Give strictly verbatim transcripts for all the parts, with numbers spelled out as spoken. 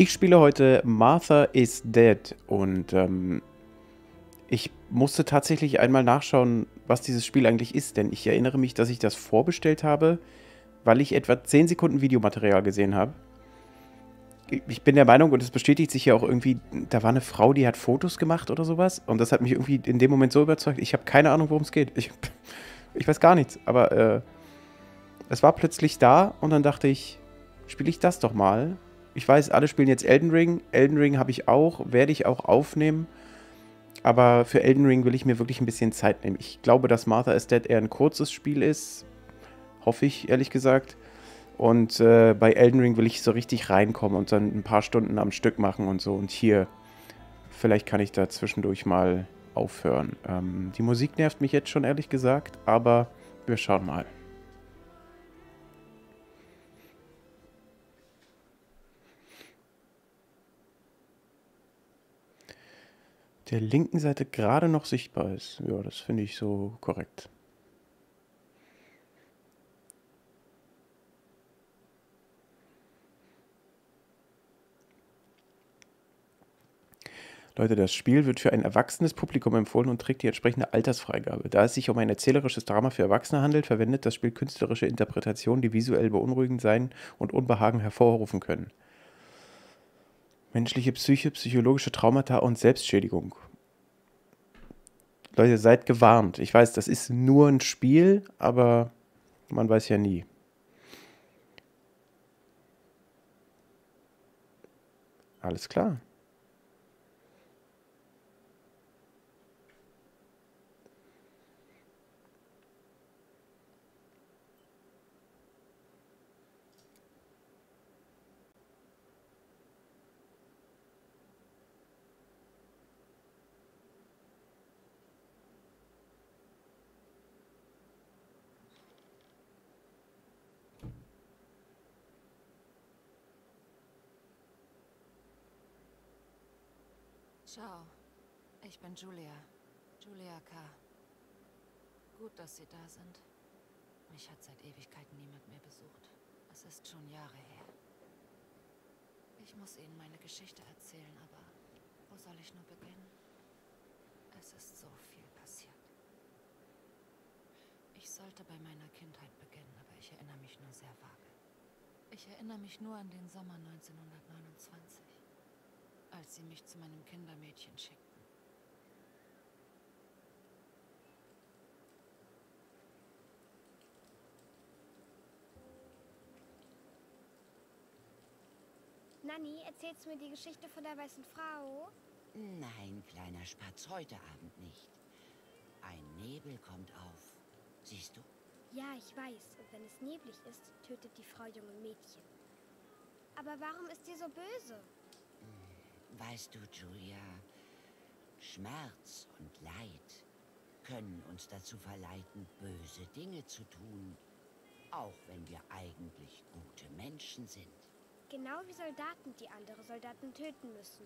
Ich spiele heute Martha is Dead und ähm, ich musste tatsächlich einmal nachschauen, was dieses Spiel eigentlich ist, denn ich erinnere mich, dass ich das vorbestellt habe, weil ich etwa zehn Sekunden Videomaterial gesehen habe. Ich bin der Meinung, und es bestätigt sich ja auch irgendwie, da war eine Frau, die hat Fotos gemacht oder sowas und das hat mich irgendwie in dem Moment so überzeugt. Ich habe keine Ahnung, worum es geht. Ich, ich weiß gar nichts, aber äh, es war plötzlich da und dann dachte ich, spiele ich das doch mal. Ich weiß, alle spielen jetzt Elden Ring. Elden Ring habe ich auch, werde ich auch aufnehmen. Aber für Elden Ring will ich mir wirklich ein bisschen Zeit nehmen. Ich glaube, dass Martha is Dead eher ein kurzes Spiel ist. Hoffe ich, ehrlich gesagt. Und äh, bei Elden Ring will ich so richtig reinkommen und dann ein paar Stunden am Stück machen und so. Und hier, vielleicht kann ich da zwischendurch mal aufhören. Ähm, die Musik nervt mich jetzt schon, ehrlich gesagt. Aber wir schauen mal. Der linken Seite gerade noch sichtbar ist. Ja, das finde ich so korrekt. Leute, das Spiel wird für ein erwachsenes Publikum empfohlen und trägt die entsprechende Altersfreigabe. Da es sich um ein erzählerisches Drama für Erwachsene handelt, verwendet das Spiel künstlerische Interpretationen, die visuell beunruhigend sein und Unbehagen hervorrufen können. Menschliche Psyche, psychologische Traumata und Selbstschädigung. Leute, seid gewarnt. Ich weiß, das ist nur ein Spiel, aber man weiß ja nie. Alles klar. Ciao, ich bin Julia. Julia K. Gut, dass Sie da sind. Mich hat seit Ewigkeiten niemand mehr besucht. Es ist schon Jahre her. Ich muss Ihnen meine Geschichte erzählen, aber wo soll ich nur beginnen? Es ist so viel passiert. Ich sollte bei meiner Kindheit beginnen, aber ich erinnere mich nur sehr vage. Ich erinnere mich nur an den Sommer neunzehnhundertneunundzwanzig. Als sie mich zu meinem Kindermädchen schickten. Nanni, erzählst du mir die Geschichte von der weißen Frau? Nein, kleiner Spatz, heute Abend nicht. Ein Nebel kommt auf. Siehst du? Ja, ich weiß. Und wenn es neblig ist, tötet die Frau junge Mädchen. Aber warum ist sie so böse? Weißt du, Julia, Schmerz und Leid können uns dazu verleiten, böse Dinge zu tun, auch wenn wir eigentlich gute Menschen sind. Genau wie Soldaten, die andere Soldaten töten müssen.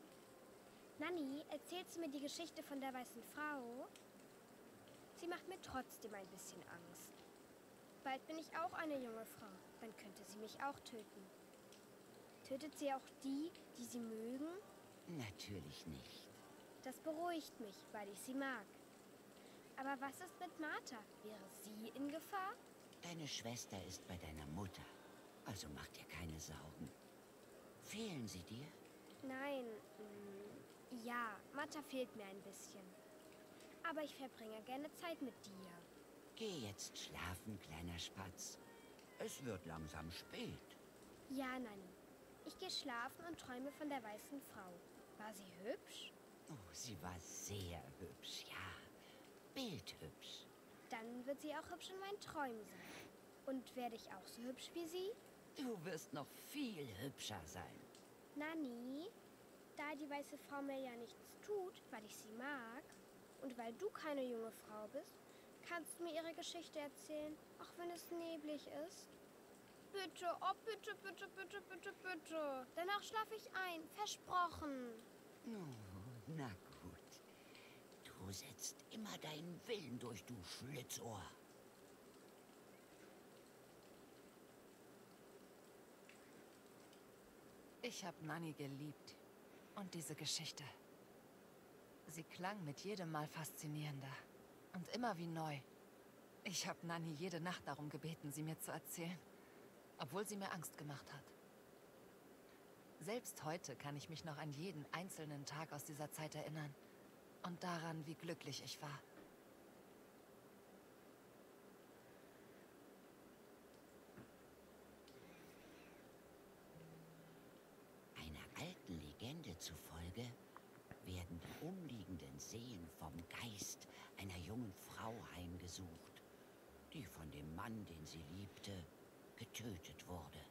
Nanni, erzählst du mir die Geschichte von der weißen Frau? Sie macht mir trotzdem ein bisschen Angst. Bald bin ich auch eine junge Frau, dann könnte sie mich auch töten. Tötet sie auch die, die sie mögen? Natürlich nicht. Das beruhigt mich, weil ich sie mag. Aber was ist mit Martha? Wäre sie in Gefahr? Deine Schwester ist bei deiner Mutter, also mach dir keine Sorgen. Fehlen sie dir? Nein, mh, ja, Martha fehlt mir ein bisschen. Aber ich verbringe gerne Zeit mit dir. Geh jetzt schlafen, kleiner Spatz. Es wird langsam spät. Ja, Nanni. Ich gehe schlafen und träume von der weißen Frau. War sie hübsch? Oh, sie war sehr hübsch, ja. Bildhübsch. Dann wird sie auch hübsch in meinen Träumen sein. Und werde ich auch so hübsch wie sie? Du wirst noch viel hübscher sein. Nanni, da die weiße Frau mir ja nichts tut, weil ich sie mag, und weil du keine junge Frau bist, kannst du mir ihre Geschichte erzählen, auch wenn es neblig ist? Bitte, oh bitte, bitte, bitte, bitte, bitte. Danach schlafe ich ein, versprochen. Oh, na gut. Du setzt immer deinen Willen durch, du Schlitzohr. Ich habe Nanny geliebt. Und diese Geschichte. Sie klang mit jedem Mal faszinierender. Und immer wie neu. Ich habe Nanny jede Nacht darum gebeten, sie mir zu erzählen. Obwohl sie mir Angst gemacht hat. Selbst heute kann ich mich noch an jeden einzelnen Tag aus dieser Zeit erinnern. Und daran, wie glücklich ich war. Einer alten Legende zufolge werden die umliegenden Seen vom Geist einer jungen Frau heimgesucht, die von dem Mann, den sie liebte, getötet wurde.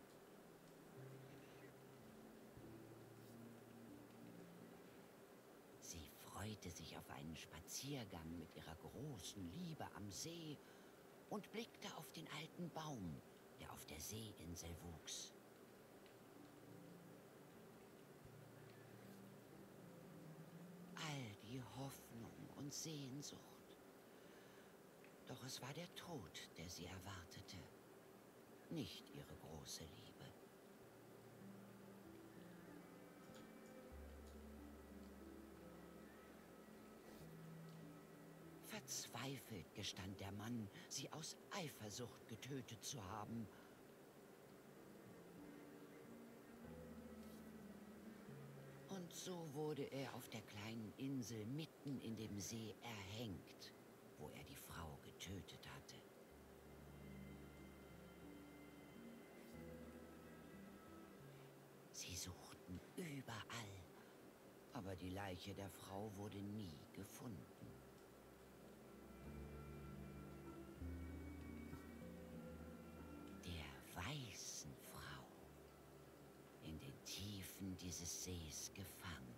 Sie freute sich auf einen Spaziergang mit ihrer großen Liebe am See und blickte auf den alten Baum, der auf der Seeinsel wuchs. All die Hoffnung und Sehnsucht. Doch es war der Tod, der sie erwartete, nicht ihre große Liebe. Verzweifelt gestand der Mann, sie aus Eifersucht getötet zu haben. Und so wurde er auf der kleinen Insel mitten in dem See erhängt, wo er die Frau getötet hatte. Sie suchten überall, aber die Leiche der Frau wurde nie gefunden. Der weißen Frau, in den Tiefen dieses Sees gefangen.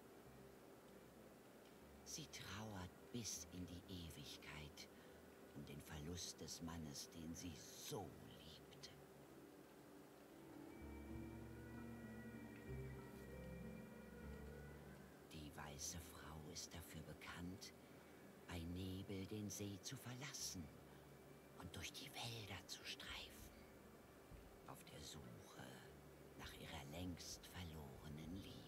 Sie trauert bis in die Ewigkeit um den Verlust des Mannes, den sie so liebte. Die weiße Frau ist dafür bekannt, bei Nebel den See zu verlassen und durch die Wälder zu streifen, auf der Suche nach ihrer längst verlorenen Liebe.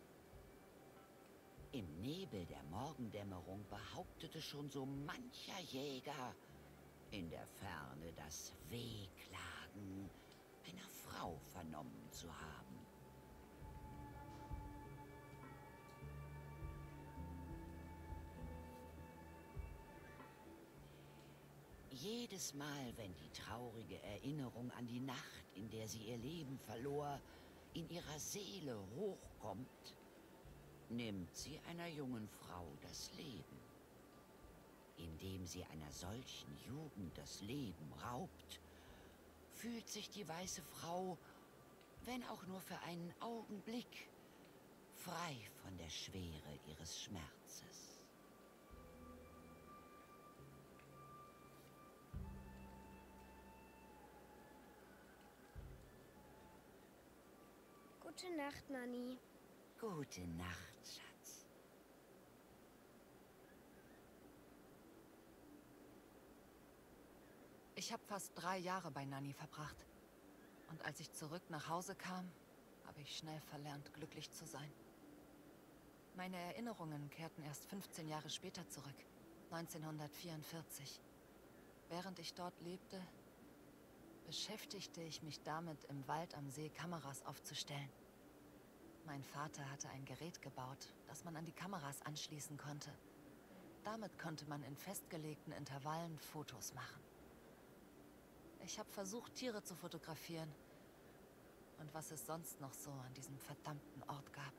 Im Nebel der Morgendämmerung behauptete schon so mancher Jäger, in der Ferne das Wehklagen einer Frau vernommen zu haben. Jedes Mal, wenn die traurige Erinnerung an die Nacht, in der sie ihr Leben verlor, in ihrer Seele hochkommt, nimmt sie einer jungen Frau das Leben. Indem sie einer solchen Jugend das Leben raubt, fühlt sich die weiße Frau, wenn auch nur für einen Augenblick, frei von der Schwere ihres Schmerzes. Gute Nacht, Nanny. Gute Nacht, Schatz. Ich habe fast drei Jahre bei Nanny verbracht. Und als ich zurück nach Hause kam, habe ich schnell verlernt, glücklich zu sein. Meine Erinnerungen kehrten erst fünfzehn Jahre später zurück, neunzehnhundertvierundvierzig. Während ich dort lebte, beschäftigte ich mich damit, im Wald am See Kameras aufzustellen. Mein Vater hatte ein Gerät gebaut, das man an die Kameras anschließen konnte. Damit konnte man in festgelegten Intervallen Fotos machen. Ich habe versucht, Tiere zu fotografieren. Und was es sonst noch so an diesem verdammten Ort gab.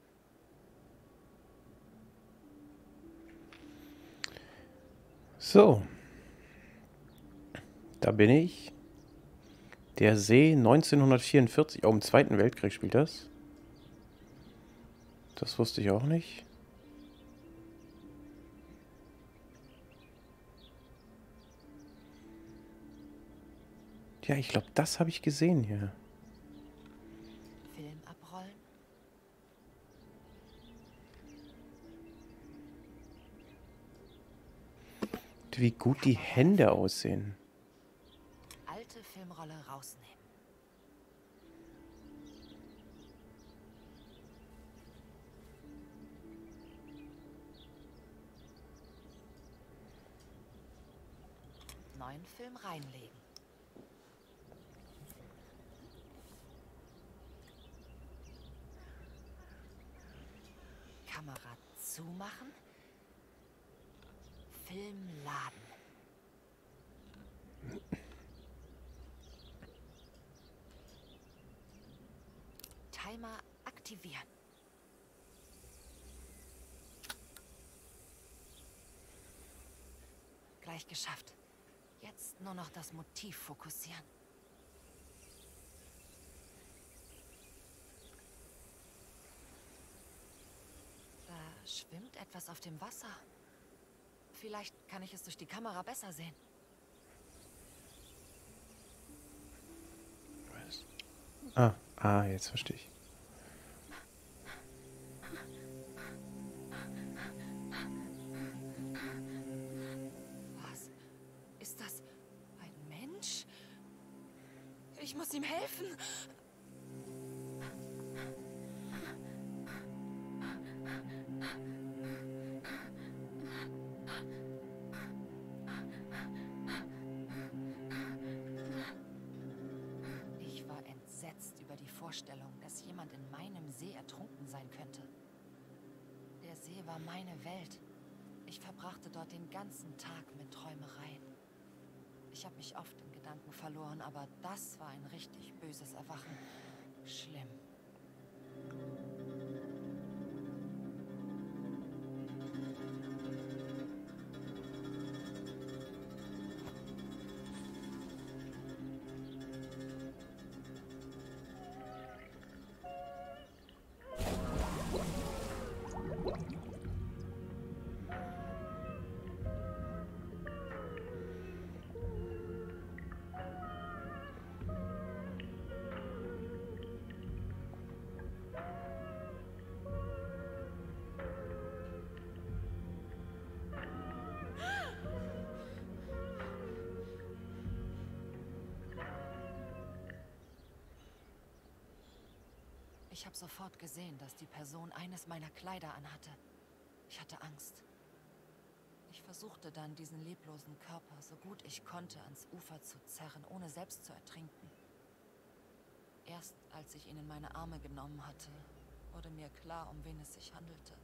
So. Da bin ich. Der See neunzehnhundertvierundvierzig. Oh, im Zweiten Weltkrieg spielt das. Das wusste ich auch nicht. Ja, ich glaube, das habe ich gesehen hier. Film abrollen. Wie gut die Hände aussehen. Alte Filmrolle rausnehmen. neuen Film reinlegen. Kamera zumachen. Film laden. Timer aktivieren. Gleich geschafft. Jetzt nur noch das Motiv fokussieren. Da schwimmt etwas auf dem Wasser. Vielleicht kann ich es durch die Kamera besser sehen. Was? Ah, ah, jetzt verstehe ich. Was? Ist das ein Mensch? Ich muss ihm helfen. Ich war entsetzt über die Vorstellung, dass jemand in meinem See ertrunken sein könnte. Der See war meine Welt. Ich verbrachte dort den ganzen Tag mit Träumereien. Ich habe mich oft in Gedanken verloren, aber das war ein richtig böses Erwachen. Schlimm. Ich habe sofort gesehen, dass die Person eines meiner Kleider anhatte. Ich hatte Angst. Ich versuchte dann, diesen leblosen Körper so gut ich konnte ans Ufer zu zerren, ohne selbst zu ertrinken. Erst als ich ihn in meine Arme genommen hatte, wurde mir klar, um wen es sich handelte.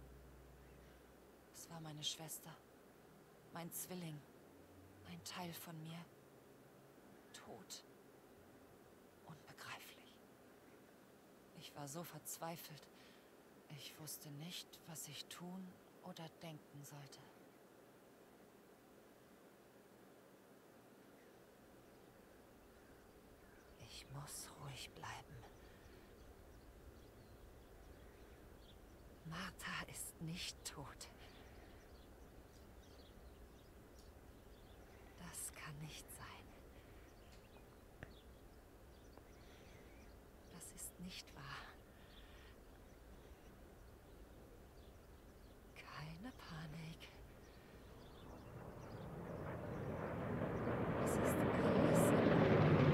Es war meine Schwester, mein Zwilling, ein Teil von mir, tot. Unbegreiflich. Ich war so verzweifelt. Ich wusste nicht, was ich tun oder denken sollte. Ich muss ruhig bleiben. Martha ist nicht tot. Das kann nicht sein. Das ist nicht wahr. Keine Panik. Es ist alles in Ordnung.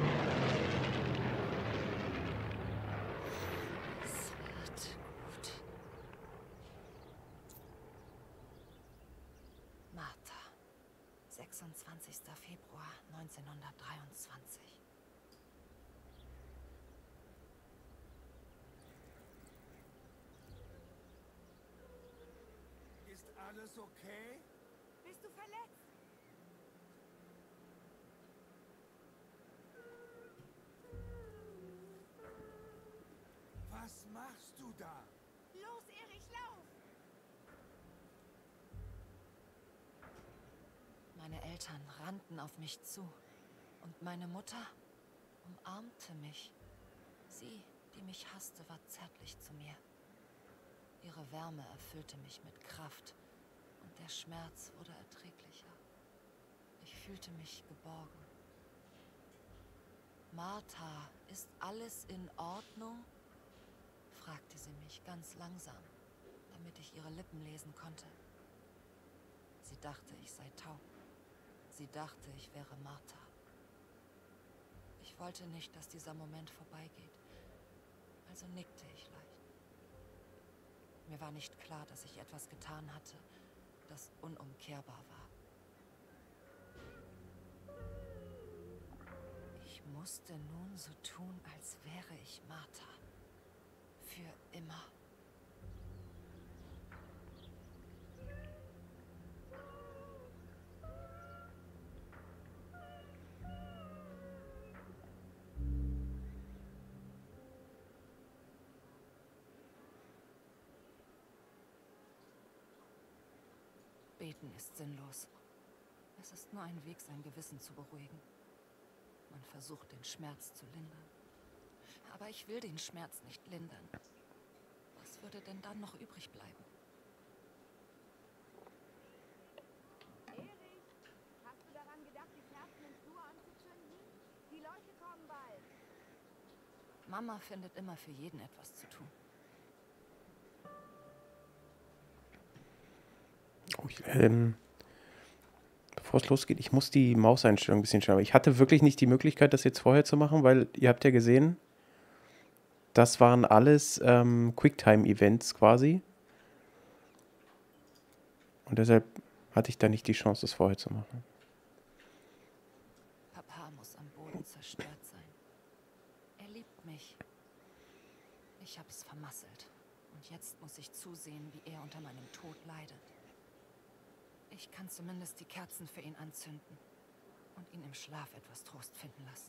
Es wird gut. Martha, sechsundzwanzigster Februar neunzehnhundertdreiundzwanzig. Ist alles okay? Bist du verletzt? Was machst du da? Los, Erich, lauf! Meine Eltern rannten auf mich zu und meine Mutter umarmte mich. Sie, die mich hasste, war zärtlich zu mir. Ihre Wärme erfüllte mich mit Kraft und der Schmerz wurde erträglicher. Ich fühlte mich geborgen. Martha, ist alles in Ordnung? Fragte sie mich ganz langsam, damit ich ihre Lippen lesen konnte. Sie dachte, ich sei taub. Sie dachte, ich wäre Martha. Ich wollte nicht, dass dieser Moment vorbeigeht, also nickte ich leicht. Mir war nicht klar, dass ich etwas getan hatte, das unumkehrbar war. musste nun so tun, als wäre ich Martha. Für immer. Beten ist sinnlos. Es ist nur ein Weg, sein Gewissen zu beruhigen. Man versucht, den Schmerz zu lindern. Aber ich will den Schmerz nicht lindern. Was würde denn dann noch übrig bleiben? Erich, hast du daran gedacht, die Kerzen im Flur anzuzünden? Die Leute kommen bald. Mama findet immer für jeden etwas zu tun. Oh, ich, ähm, bevor es losgeht, ich muss die Mauseinstellung ein bisschen schauen. Ich hatte wirklich nicht die Möglichkeit, das jetzt vorher zu machen, weil ihr habt ja gesehen, das waren alles ähm, Quicktime-Events quasi. Und deshalb hatte ich da nicht die Chance, das vorher zu machen. Papa muss am Boden zerstört sein. Er liebt mich. Ich hab's vermasselt. Und jetzt muss ich zusehen, wie er unter meinem Tod leidet. Ich kann zumindest die Kerzen für ihn anzünden und ihn im Schlaf etwas Trost finden lassen.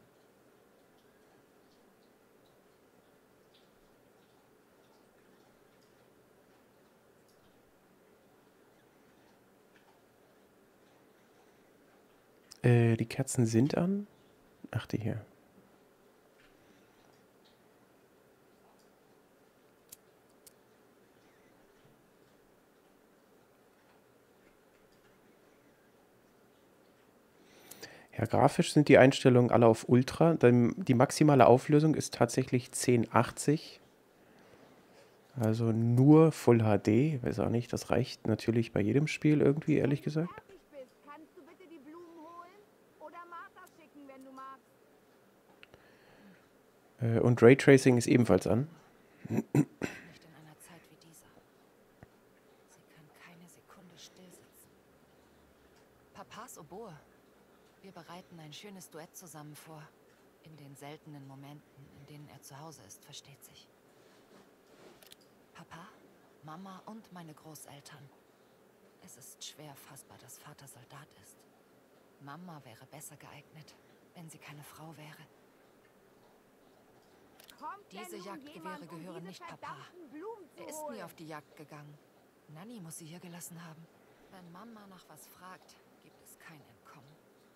Äh, die Kerzen sind an. Ach, die hier. Ja, grafisch sind die Einstellungen alle auf Ultra. Dann die maximale Auflösung ist tatsächlich zehn achtzig. Also nur Full H D. Weiß auch nicht, das reicht natürlich bei jedem Spiel irgendwie, ehrlich gesagt. Fertig bist, kannst du bitte die Blumen holen? Oder Martha schicken, wenn du magst. Äh, und Raytracing ist ebenfalls an. Nicht in einer Zeit wie dieser. Sie kann keine Sekunde stillsitzen. Papas Oboe. Wir bereiten ein schönes Duett zusammen vor. In den seltenen Momenten, in denen er zu Hause ist, versteht sich. Papa, Mama und meine Großeltern. Es ist schwer fassbar, dass Vater Soldat ist. Mama wäre besser geeignet, wenn sie keine Frau wäre. Kommt denn Diese nun Jagdgewehre jemand, um gehören diese nicht Papa. verdammten Blumen zu Er ist holen? nie auf die Jagd gegangen. Nanny muss sie hier gelassen haben. Wenn Mama nach was fragt, gibt es kein Entkommen.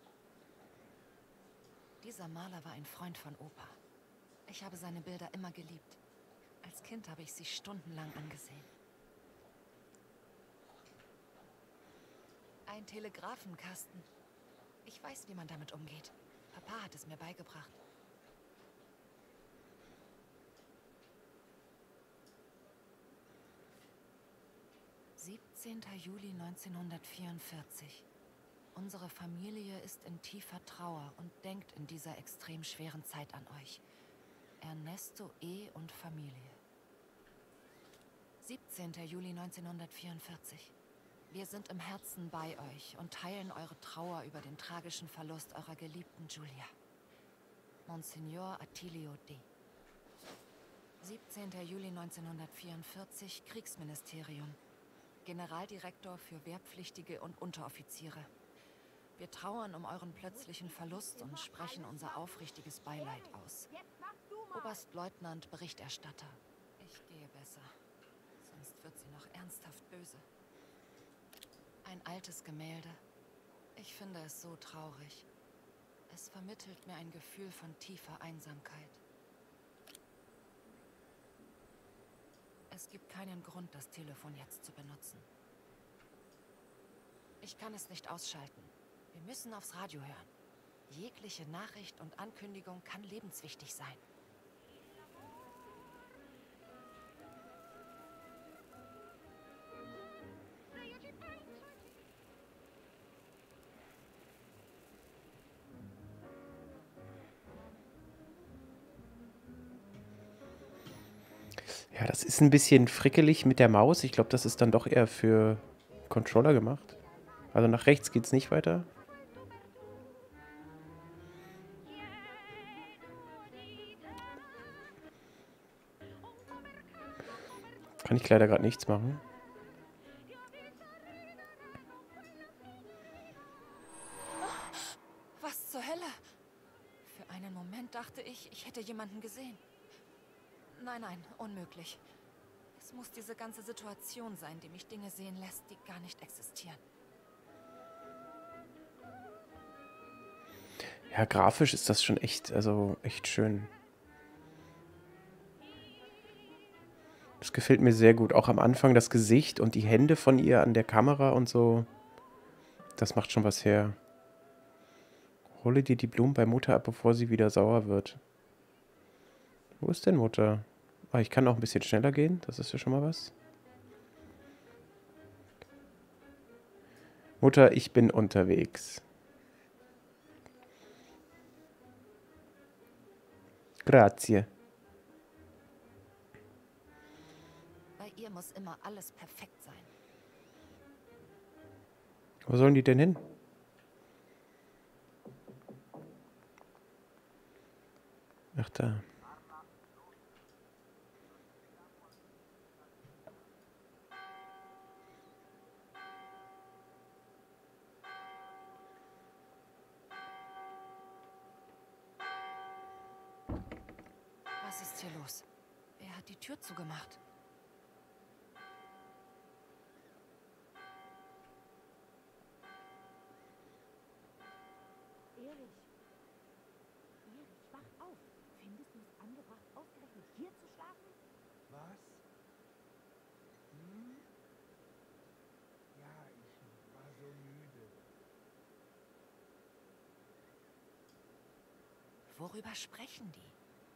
Dieser Maler war ein Freund von Opa. Ich habe seine Bilder immer geliebt. Als Kind habe ich sie stundenlang angesehen. Ein Telegrafenkasten. Ich weiß, wie man damit umgeht. Papa hat es mir beigebracht. siebzehnter Juli neunzehnhundertvierundvierzig. Unsere Familie ist in tiefer Trauer und denkt in dieser extrem schweren Zeit an euch. Ernesto E. und Familie. siebzehnter Juli neunzehnhundertvierundvierzig. Wir sind im Herzen bei euch und teilen eure Trauer über den tragischen Verlust eurer geliebten Julia. Monsignor Attilio D. siebzehnter Juli neunzehnhundertvierundvierzig, Kriegsministerium. Generaldirektor für Wehrpflichtige und Unteroffiziere. Wir trauern um euren plötzlichen Verlust und sprechen unser aufrichtiges Beileid aus. Jetzt mach du mal. Oberstleutnant Berichterstatter. Ich gehe besser, sonst wird sie noch ernsthaft böse. Ein altes Gemälde. Ich finde es so traurig. Es vermittelt mir ein Gefühl von tiefer Einsamkeit. Es gibt keinen Grund, das Telefon jetzt zu benutzen. Ich kann es nicht ausschalten. Wir müssen aufs Radio hören. Jegliche Nachricht und Ankündigung kann lebenswichtig sein. Ja, das ist ein bisschen frickelig mit der Maus. Ich glaube, das ist dann doch eher für Controller gemacht. Also nach rechts geht's nicht weiter. Kann ich leider gerade nichts machen. Was zur Hölle? Für einen Moment dachte ich, ich hätte jemanden gesehen. Nein, nein, unmöglich. Es muss diese ganze Situation sein, die mich Dinge sehen lässt, die gar nicht existieren. Ja, grafisch ist das schon echt, also echt schön. Das gefällt mir sehr gut. Auch am Anfang das Gesicht und die Hände von ihr an der Kamera und so. Das macht schon was her. Hole dir die Blumen bei Mutter ab, bevor sie wieder sauer wird. Wo ist denn Mutter? Ah, ich kann auch ein bisschen schneller gehen. Das ist ja schon mal was. Mutter, ich bin unterwegs. Grazie. Bei ihr muss immer alles perfekt sein. Wo sollen die denn hin? Ach da. Was ist hier los? Wer hat die Tür zugemacht? Erich. Erich, wach auf. Findest du es angebracht, ausgerechnet hier zu schlafen? Was? Hm? Ja, ich war so müde. Worüber sprechen die?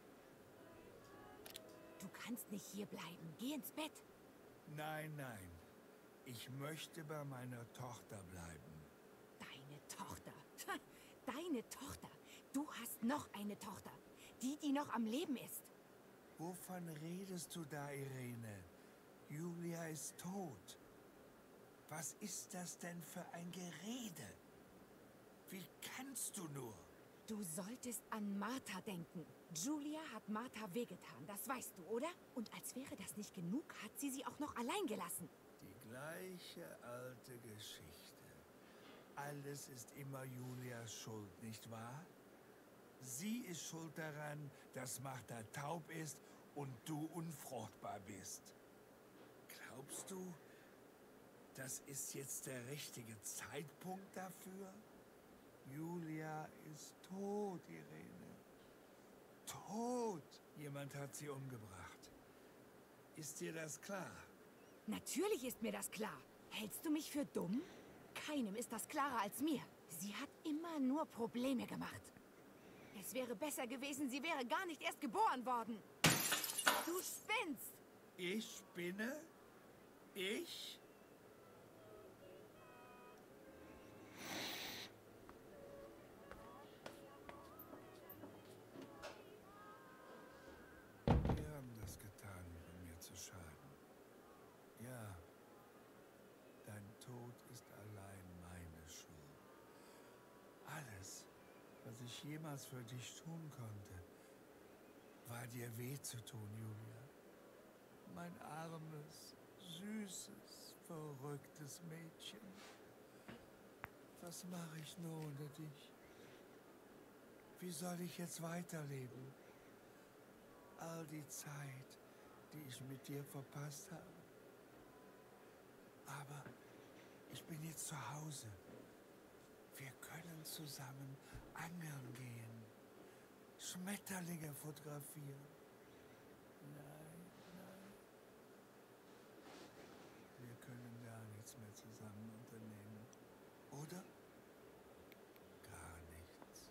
Du kannst nicht hier bleiben. Geh ins Bett. Nein, nein. Ich möchte bei meiner Tochter bleiben. Deine Tochter. Deine Tochter. Du hast noch eine Tochter. Die, die noch am Leben ist. Wovon redest du da, Irene? Julia ist tot. Was ist das denn für ein Gerede? Wie kannst du nur? Du solltest an Martha denken. Julia hat Martha wehgetan, das weißt du, oder? Und als wäre das nicht genug, hat sie sie auch noch allein gelassen. Die gleiche alte Geschichte. Alles ist immer Julias Schuld, nicht wahr? Sie ist schuld daran, dass Martha taub ist und du unfruchtbar bist. Glaubst du, das ist jetzt der richtige Zeitpunkt dafür? Julia ist tot, Irene. Tot! Jemand hat sie umgebracht. Ist dir das klar? Natürlich ist mir das klar. Hältst du mich für dumm? Keinem ist das klarer als mir. Sie hat immer nur Probleme gemacht. Es wäre besser gewesen, sie wäre gar nicht erst geboren worden. Du spinnst! Ich spinne? Ich? Wir haben das getan, um mir zu schaden. Ja, dein Tod ist allein meine Schuld. Alles, was ich jemals für dich tun konnte, war dir weh zu tun, Julia. Mein armes, süßes, verrücktes Mädchen. Was mache ich nur ohne dich? Wie soll ich jetzt weiterleben? All die Zeit, die ich mit dir verpasst habe. Aber ich bin jetzt zu Hause. Wir können zusammen angeln gehen. Schmetterlinge fotografieren. Nein, nein. Wir können gar nichts mehr zusammen unternehmen. Oder? Gar nichts.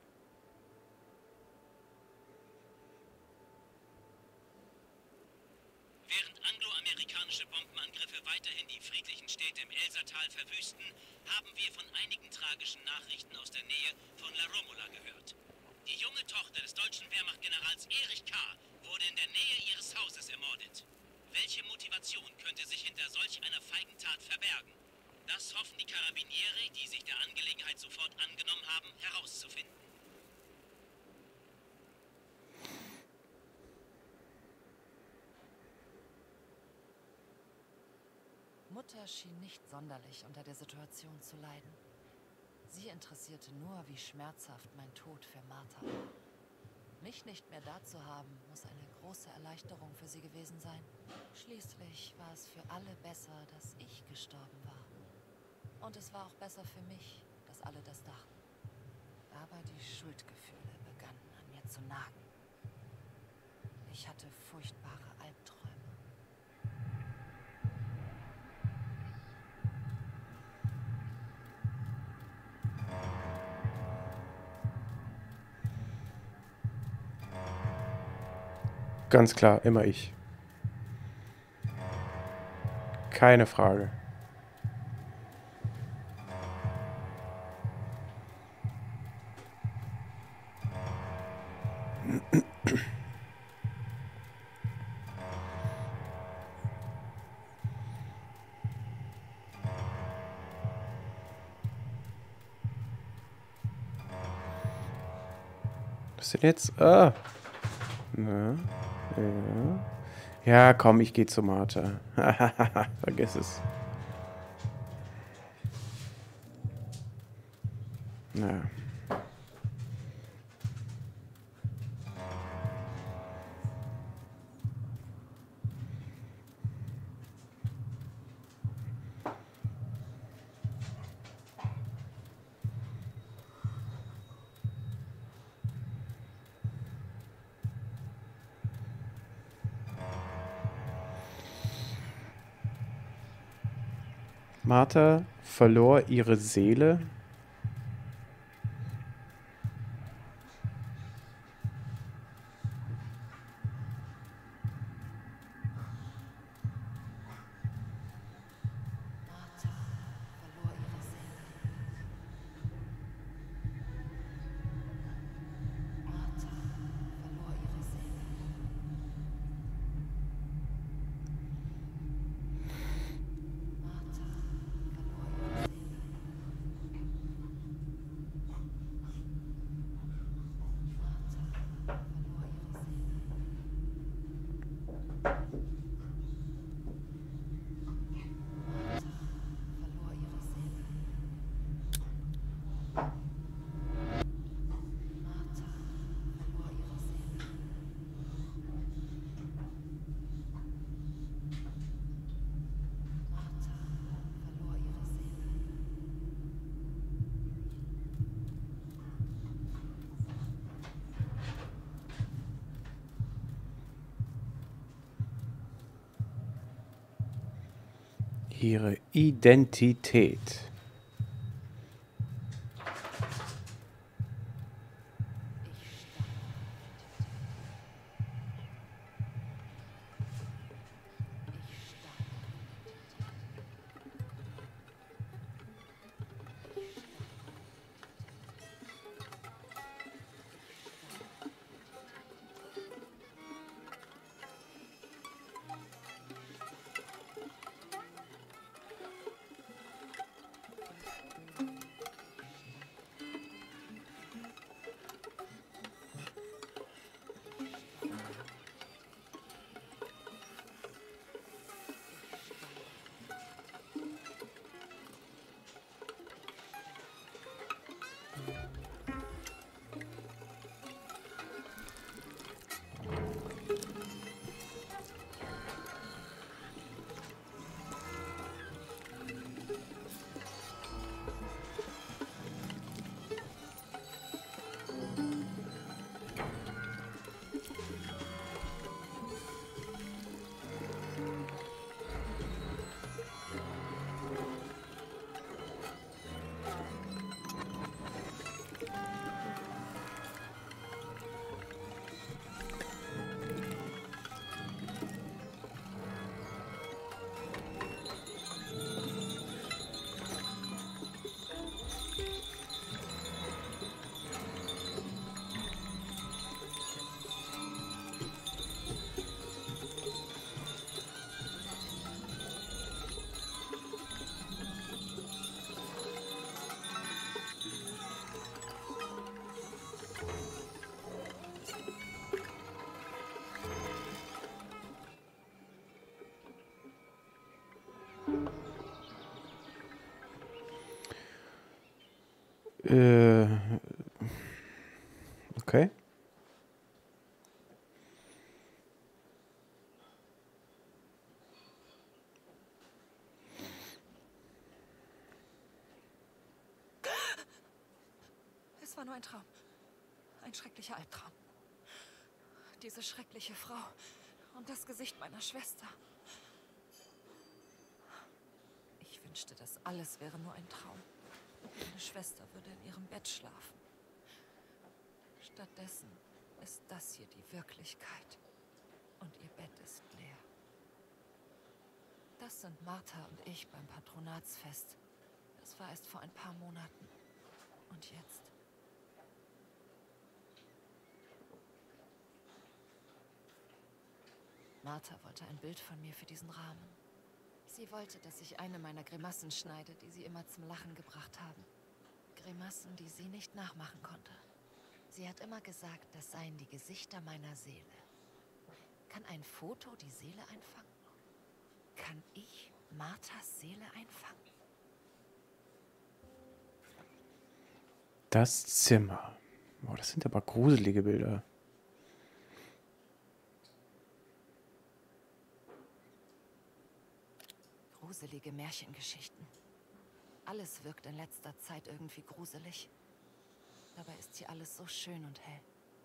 Während angloamerikanische Bombenangriffe weiterhin die friedlichen Städte im Elsatal verwüsten, haben wir von einigen tragischen Nachrichten aus der Nähe von La Romola gehört. Die junge Tochter des deutschen Wehrmachtgenerals Erich K. wurde in der Nähe ihres Hauses ermordet. Welche Motivation könnte sich hinter solch einer feigen Tat verbergen? Das hoffen die Karabiniere, die sich der Angelegenheit sofort angenommen haben, herauszufinden. Mutter schien nicht sonderlich unter der Situation zu leiden. Sie interessierte nur, wie schmerzhaft mein Tod für Martha war. Mich nicht mehr da zu haben, muss eine große Erleichterung für sie gewesen sein. Schließlich war es für alle besser, dass ich gestorben war. Und es war auch besser für mich, dass alle das dachten. Aber die Schuldgefühle begannen an mir zu nagen. Ich hatte furchtbare Albträume. Ganz klar, immer ich. Keine Frage. Was ist denn jetzt? Ah. Na, ja. Ja, komm, ich gehe zu Martha. Vergiss es. Na. Martha verlor ihre Seele. Martha verlor ihre Seele. Martha verlor ihre Seele. Martha verlor ihre Seele. Martha verlor ihre Seele. Verlor ihre Seele. Martha verlor ihre Seele. Martha verlor ihre Seele. Ihre Identität. Äh, okay. Es war nur ein Traum. Ein schrecklicher Albtraum. Diese schreckliche Frau und das Gesicht meiner Schwester. Ich wünschte, das alles wäre nur ein Traum. Meine Schwester würde in ihrem Bett schlafen. Stattdessen ist das hier die Wirklichkeit. Und ihr Bett ist leer. Das sind Martha und ich beim Patronatsfest. Das war erst vor ein paar Monaten. Und jetzt? Martha wollte ein Bild von mir für diesen Rahmen. Sie wollte, dass ich eine meiner Grimassen schneide, die sie immer zum Lachen gebracht haben. Grimassen, die sie nicht nachmachen konnte. Sie hat immer gesagt, das seien die Gesichter meiner Seele. Kann ein Foto die Seele einfangen? Kann ich Marthas Seele einfangen? Das Zimmer. Boah, das sind aber gruselige Bilder. Gruselige Märchengeschichten. Alles wirkt in letzter Zeit irgendwie gruselig. Dabei ist hier alles so schön und hell.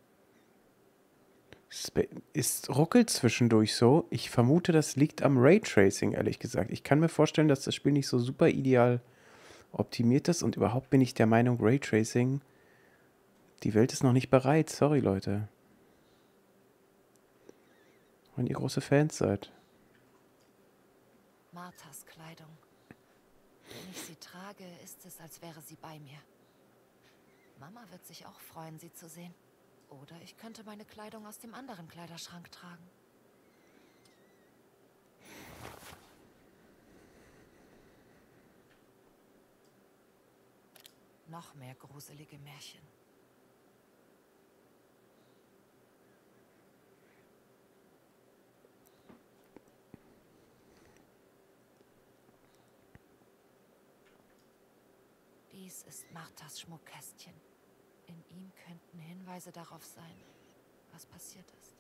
Es ruckelt zwischendurch so. Ich vermute, das liegt am Raytracing, ehrlich gesagt. Ich kann mir vorstellen, dass das Spiel nicht so super ideal optimiert ist. Und überhaupt bin ich der Meinung, Raytracing, die Welt ist noch nicht bereit. Sorry, Leute. Wenn ihr große Fans seid. Marthas Kleidung. Wenn ich sie trage, ist es, als wäre sie bei mir. Mama wird sich auch freuen, sie zu sehen. Oder ich könnte meine Kleidung aus dem anderen Kleiderschrank tragen. Noch mehr gruselige Märchen. Dies ist Marthas Schmuckkästchen. In ihm könnten Hinweise darauf sein, was passiert ist.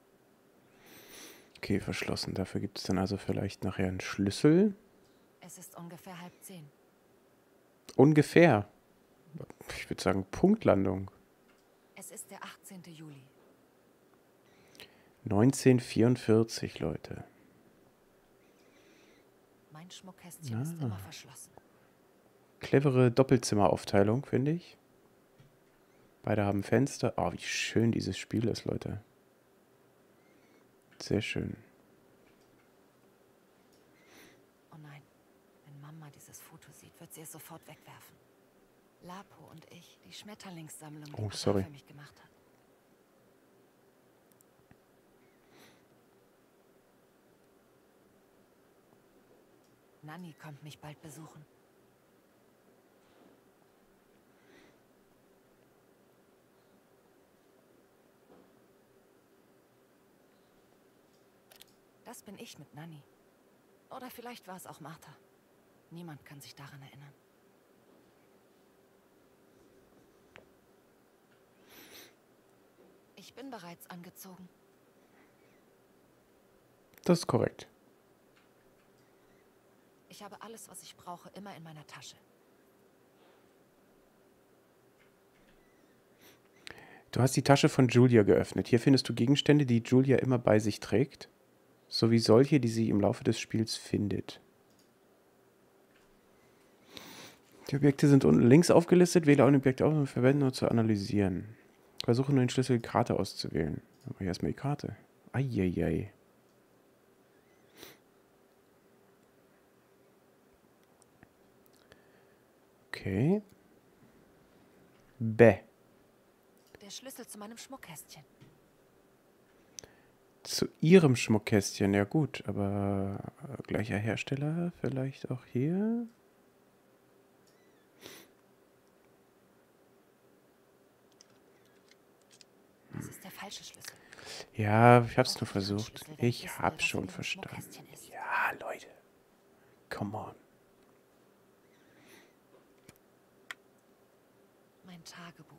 Okay, verschlossen. Dafür gibt es dann also vielleicht nachher einen Schlüssel. Es ist ungefähr halb zehn. Ungefähr. Ich würde sagen Punktlandung. Es ist der achtzehnte Juli. neunzehnhundertvierundvierzig, Leute. Mein Schmuckkästchen Ah. ist immer verschlossen. Clevere Doppelzimmeraufteilung, finde ich. Beide haben Fenster. Oh, wie schön dieses Spiel ist, Leute. Sehr schön. Oh nein, wenn Mama dieses Foto sieht, wird sie es sofort wegwerfen. Lapo und ich, die Schmetterlingssammlung, die Oh, Papa sorry. für mich gemacht hat. Nanny kommt mich bald besuchen. Das bin ich mit Nanny. Oder vielleicht war es auch Martha. Niemand kann sich daran erinnern. Ich bin bereits angezogen. Das ist korrekt. Ich habe alles, was ich brauche, immer in meiner Tasche. Du hast die Tasche von Julia geöffnet. Hier findest du Gegenstände, die Julia immer bei sich trägt. Sowie solche, die sie im Laufe des Spiels findet. Die Objekte sind unten links aufgelistet. Wähle ein Objekt aus und verwende nur zu analysieren. Versuche nur den Schlüssel Karte auszuwählen. Dann mache ich erstmal die Karte. Eieiei. Okay. Bäh. Der Schlüssel zu meinem Schmuckkästchen. Zu ihrem Schmuckkästchen, ja gut, aber gleicher Hersteller vielleicht auch hier. Das ist der falsche Schlüssel. Ja, ich hab's Auch nur ich versucht. Schlüssel, wenn Ich wissen hab will, was schon in ihrem verstanden. Schmuckkästchen ist. Ja, Leute. Come on. Tagebuch.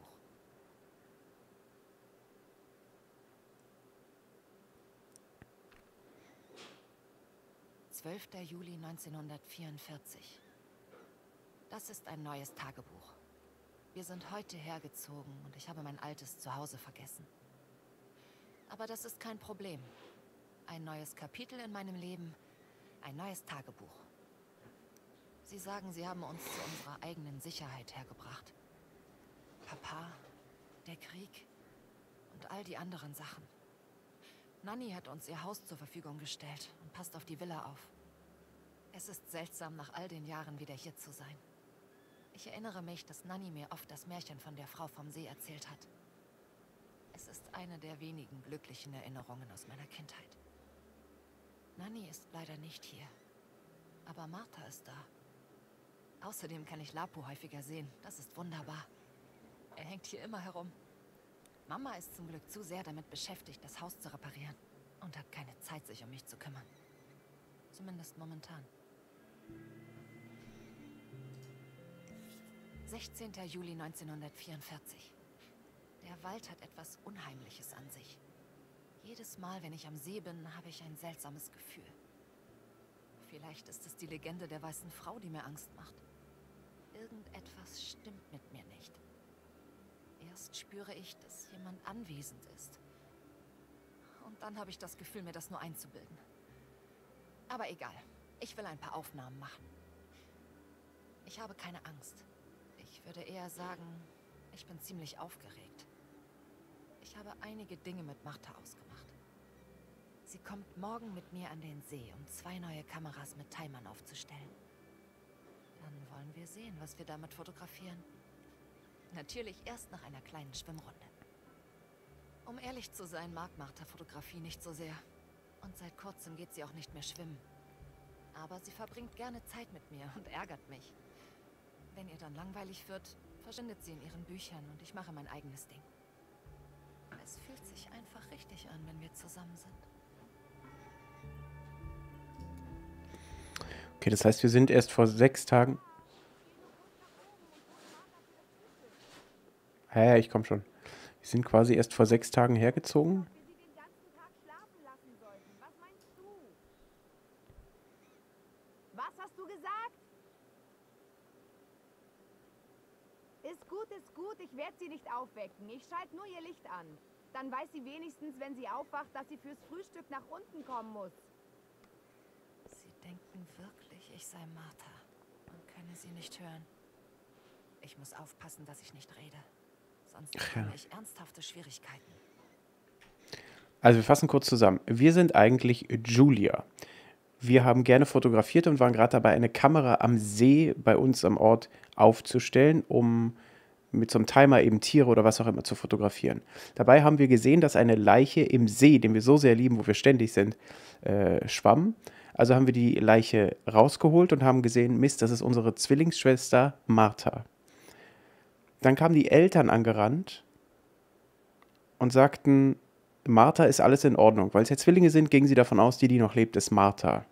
zwölfter Juli neunzehnhundertvierundvierzig. Das ist ein neues Tagebuch. Wir sind heute hergezogen und ich habe mein altes Zuhause vergessen. Aber das ist kein Problem. Ein neues Kapitel in meinem Leben, ein neues Tagebuch. Sie sagen, Sie haben uns zu unserer eigenen Sicherheit hergebracht. Papa, der Krieg und all die anderen Sachen. Nanny hat uns ihr Haus zur Verfügung gestellt und passt auf die Villa auf. Es ist seltsam, nach all den Jahren wieder hier zu sein. Ich erinnere mich, dass Nanny mir oft das Märchen von der Frau vom See erzählt hat. Es ist eine der wenigen glücklichen Erinnerungen aus meiner Kindheit. Nanny ist leider nicht hier, aber Martha ist da. Außerdem kann ich Lapu häufiger sehen. Das ist wunderbar. Er hängt hier immer herum. Mama ist zum Glück zu sehr damit beschäftigt, das Haus zu reparieren und hat keine Zeit, sich um mich zu kümmern. Zumindest momentan. sechzehnter Juli neunzehnhundertvierundvierzig. Der Wald hat etwas Unheimliches an sich. Jedes Mal, wenn ich am See bin, habe ich ein seltsames Gefühl. Vielleicht ist es die Legende der weißen Frau, die mir Angst macht. Irgendetwas stimmt mit mir nicht. Erst spüre ich, dass jemand anwesend ist. Und dann habe ich das Gefühl, mir das nur einzubilden. Aber egal. Ich will ein paar Aufnahmen machen. Ich habe keine Angst. Ich würde eher sagen, ich bin ziemlich aufgeregt. Ich habe einige Dinge mit Martha ausgemacht. Sie kommt morgen mit mir an den See, um zwei neue Kameras mit Timern aufzustellen. Dann wollen wir sehen, was wir damit fotografieren. Natürlich erst nach einer kleinen Schwimmrunde. Um ehrlich zu sein, mag Martha Fotografie nicht so sehr. Und seit kurzem geht sie auch nicht mehr schwimmen. Aber sie verbringt gerne Zeit mit mir und ärgert mich. Wenn ihr dann langweilig wird, verschwindet sie in ihren Büchern und ich mache mein eigenes Ding. Es fühlt sich einfach richtig an, wenn wir zusammen sind. Okay, das heißt, wir sind erst vor sechs Tagen... Ja, ja, ich komme schon. Wir sind quasi erst vor sechs Tagen hergezogen. Was hast du gesagt? Ist gut, ist gut. Ich werde sie nicht aufwecken. Ich schalte nur ihr Licht an. Dann weiß sie wenigstens, wenn sie aufwacht, dass sie fürs Frühstück nach unten kommen muss. Sie denken wirklich, ich sei Martha und könne sie nicht hören. Ich muss aufpassen, dass ich nicht rede. Sonst bekomme Ja. ich ernsthafte Schwierigkeiten. Also wir fassen kurz zusammen. Wir sind eigentlich Julia. Wir haben gerne fotografiert und waren gerade dabei, eine Kamera am See bei uns am Ort aufzustellen, um mit so einem Timer eben Tiere oder was auch immer zu fotografieren. Dabei haben wir gesehen, dass eine Leiche im See, den wir so sehr lieben, wo wir ständig sind, äh, schwamm. Also haben wir die Leiche rausgeholt und haben gesehen, Mist, das ist unsere Zwillingsschwester Martha. Dann kamen die Eltern angerannt und sagten, Martha ist alles in Ordnung. Weil es ja Zwillinge sind, gingen sie davon aus, die, die noch lebt, ist Martha.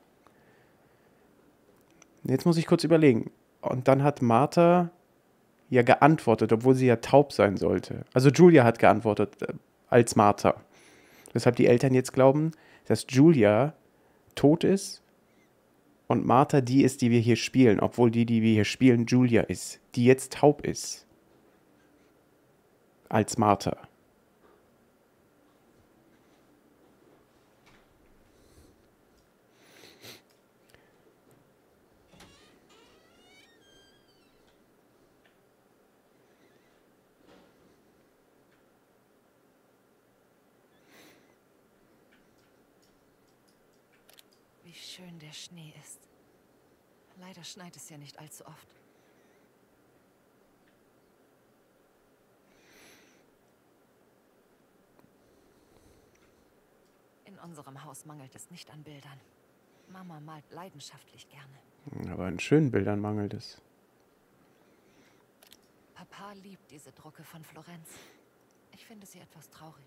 Jetzt muss ich kurz überlegen. Und dann hat Martha ja geantwortet, obwohl sie ja taub sein sollte. Also Julia hat geantwortet äh, als Martha. Weshalb die Eltern jetzt glauben, dass Julia tot ist und Martha die ist, die wir hier spielen, obwohl die, die wir hier spielen, Julia ist, die jetzt taub ist. Als Martha. Wie schön der Schnee ist. Leider schneit es ja nicht allzu oft. In unserem Haus mangelt es nicht an Bildern. Mama malt leidenschaftlich gerne. Aber an schönen Bildern mangelt es. Papa liebt diese Drucke von Florenz. Ich finde sie etwas traurig.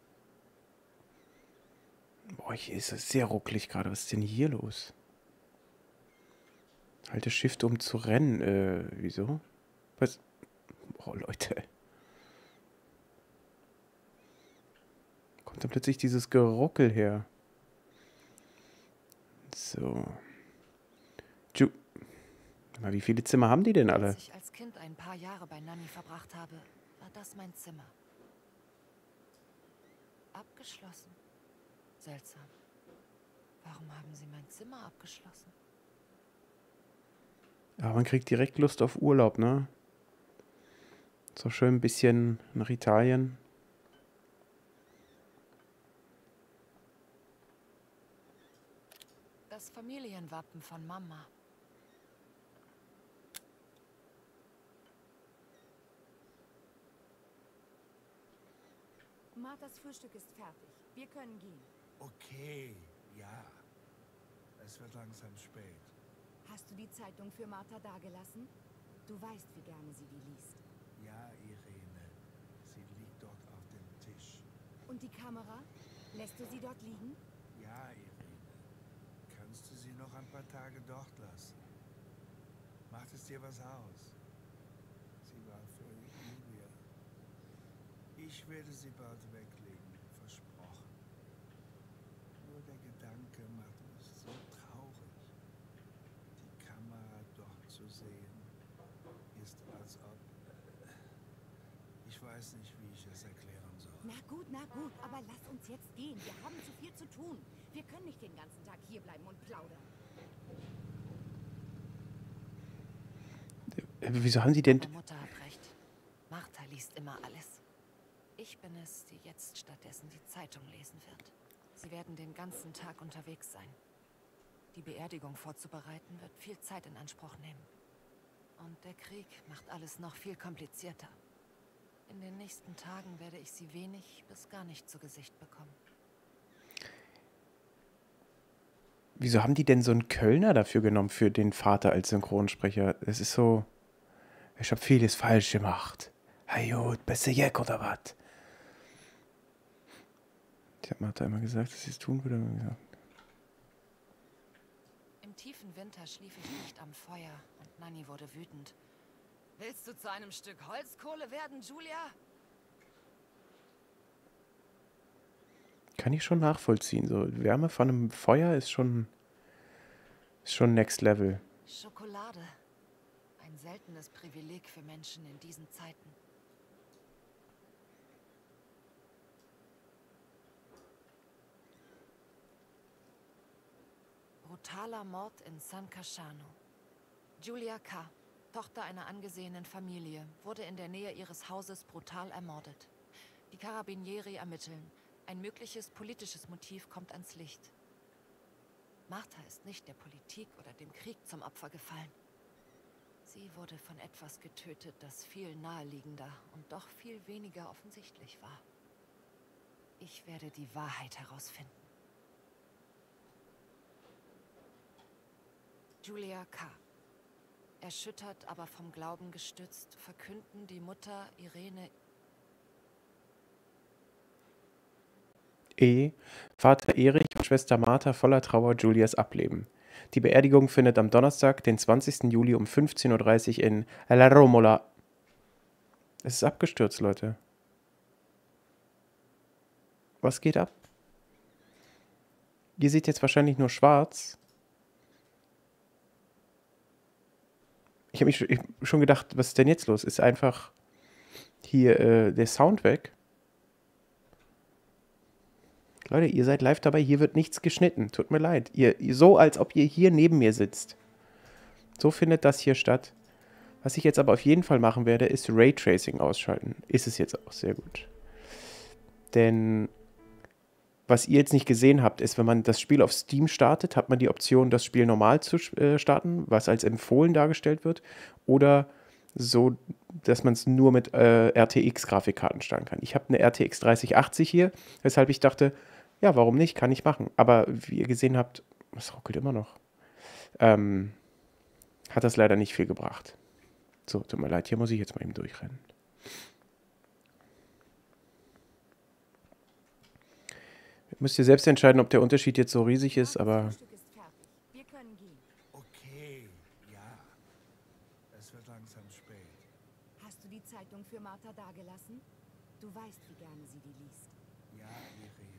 Boah, hier ist es sehr ruckelig gerade. Was ist denn hier los? Halte Shift, um zu rennen. Äh, wieso? Was? Oh, Leute. Kommt dann plötzlich dieses Geruckel her. So. Ju Mal, wie viele Zimmer haben die denn alle? Als ich als Kind ein paar Jahre bei Nanny verbracht habe, war das mein Zimmer. Abgeschlossen. Seltsam. Warum haben sie mein Zimmer abgeschlossen? Aber man kriegt direkt Lust auf Urlaub, ne? So schön ein bisschen nach Italien. Das Familienwappen von Mama. Marthas Frühstück ist fertig. Wir können gehen. Okay, ja. Es wird langsam spät. Hast du die Zeitung für Martha dagelassen? Du weißt, wie gerne sie die liest. Ja, Irene. Sie liegt dort auf dem Tisch. Und die Kamera? Lässt du sie dort liegen? Ja, Irene. Kannst du sie noch ein paar Tage dort lassen? Macht es dir was aus? Sie war für Julia. Ich werde sie bald weglegen, versprochen. Nur der Gedanke macht mich so traurig. Die Kamera dort zu sehen, ist als ob... Ich weiß nicht, wie ich es erklären soll. Na gut, na gut, aber lass uns jetzt gehen. Wir haben zu viel zu tun. Wir können nicht den ganzen Tag hierbleiben und plaudern. Äh, Wieso haben sie denn... Aber Mutter hat recht. Martha liest immer alles. Ich bin es, die jetzt stattdessen die Zeitung lesen wird. Sie werden den ganzen Tag unterwegs sein. Die Beerdigung vorzubereiten wird viel Zeit in Anspruch nehmen. Und der Krieg macht alles noch viel komplizierter. In den nächsten Tagen werde ich sie wenig bis gar nicht zu Gesicht bekommen. Wieso haben die denn so einen Kölner dafür genommen, für den Vater als Synchronsprecher? Es ist so... Ich habe vieles falsch gemacht. Hey gut, besser Jack oder was? Ich habe Martha immer gesagt, dass sie es tun würde. Im tiefen Winter schlief ich nicht am Feuer und Nanny wurde wütend. Willst du zu einem Stück Holzkohle werden, Julia? Kann ich schon nachvollziehen. So Wärme von einem Feuer ist schon, ist schon Next Level. Schokolade. Ein seltenes Privileg für Menschen in diesen Zeiten. Brutaler Mord in San Casciano. Julia K., Tochter einer angesehenen Familie, wurde in der Nähe ihres Hauses brutal ermordet. Die Carabinieri ermitteln. Ein mögliches politisches Motiv kommt ans Licht. Martha ist nicht der Politik oder dem Krieg zum Opfer gefallen. Sie wurde von etwas getötet, das viel naheliegender und doch viel weniger offensichtlich war. Ich werde die Wahrheit herausfinden. Julia K. Erschüttert, aber vom Glauben gestützt, verkünden die Mutter Irene E. Vater Erich und Schwester Martha voller Trauer Julias Ableben. Die Beerdigung findet am Donnerstag, den zwanzigsten Juli um fünfzehn Uhr dreißig in La Romola. Es ist abgestürzt, Leute. Was geht ab? Ihr seht jetzt wahrscheinlich nur schwarz. Ich habe mich sch- ich hab schon gedacht, was ist denn jetzt los? Ist einfach hier äh, der Sound weg? Leute, ihr seid live dabei, hier wird nichts geschnitten. Tut mir leid. Ihr, ihr, so, als ob ihr hier neben mir sitzt. So findet das hier statt. Was ich jetzt aber auf jeden Fall machen werde, ist Raytracing ausschalten. Ist es jetzt auch sehr gut. Denn was ihr jetzt nicht gesehen habt, ist, wenn man das Spiel auf Steam startet, hat man die Option, das Spiel normal zu äh, starten, was als empfohlen dargestellt wird. Oder so, dass man es nur mit äh, R T X-Grafikkarten starten kann. Ich habe eine R T X dreißig achtzig hier, weshalb ich dachte, ja, warum nicht, kann ich machen. Aber wie ihr gesehen habt, es ruckelt immer noch. Ähm, hat das leider nicht viel gebracht. So, tut mir leid, hier muss ich jetzt mal eben durchrennen. Müsst ihr selbst entscheiden, ob der Unterschied jetzt so riesig ist, aber Das Frühstück ist fertig. Wir können gehen. Okay, ja. Es wird langsam spät. Hast du die Zeitung für Martha dagelassen? Du weißt, wie gerne sie die liest. Ja, Irene.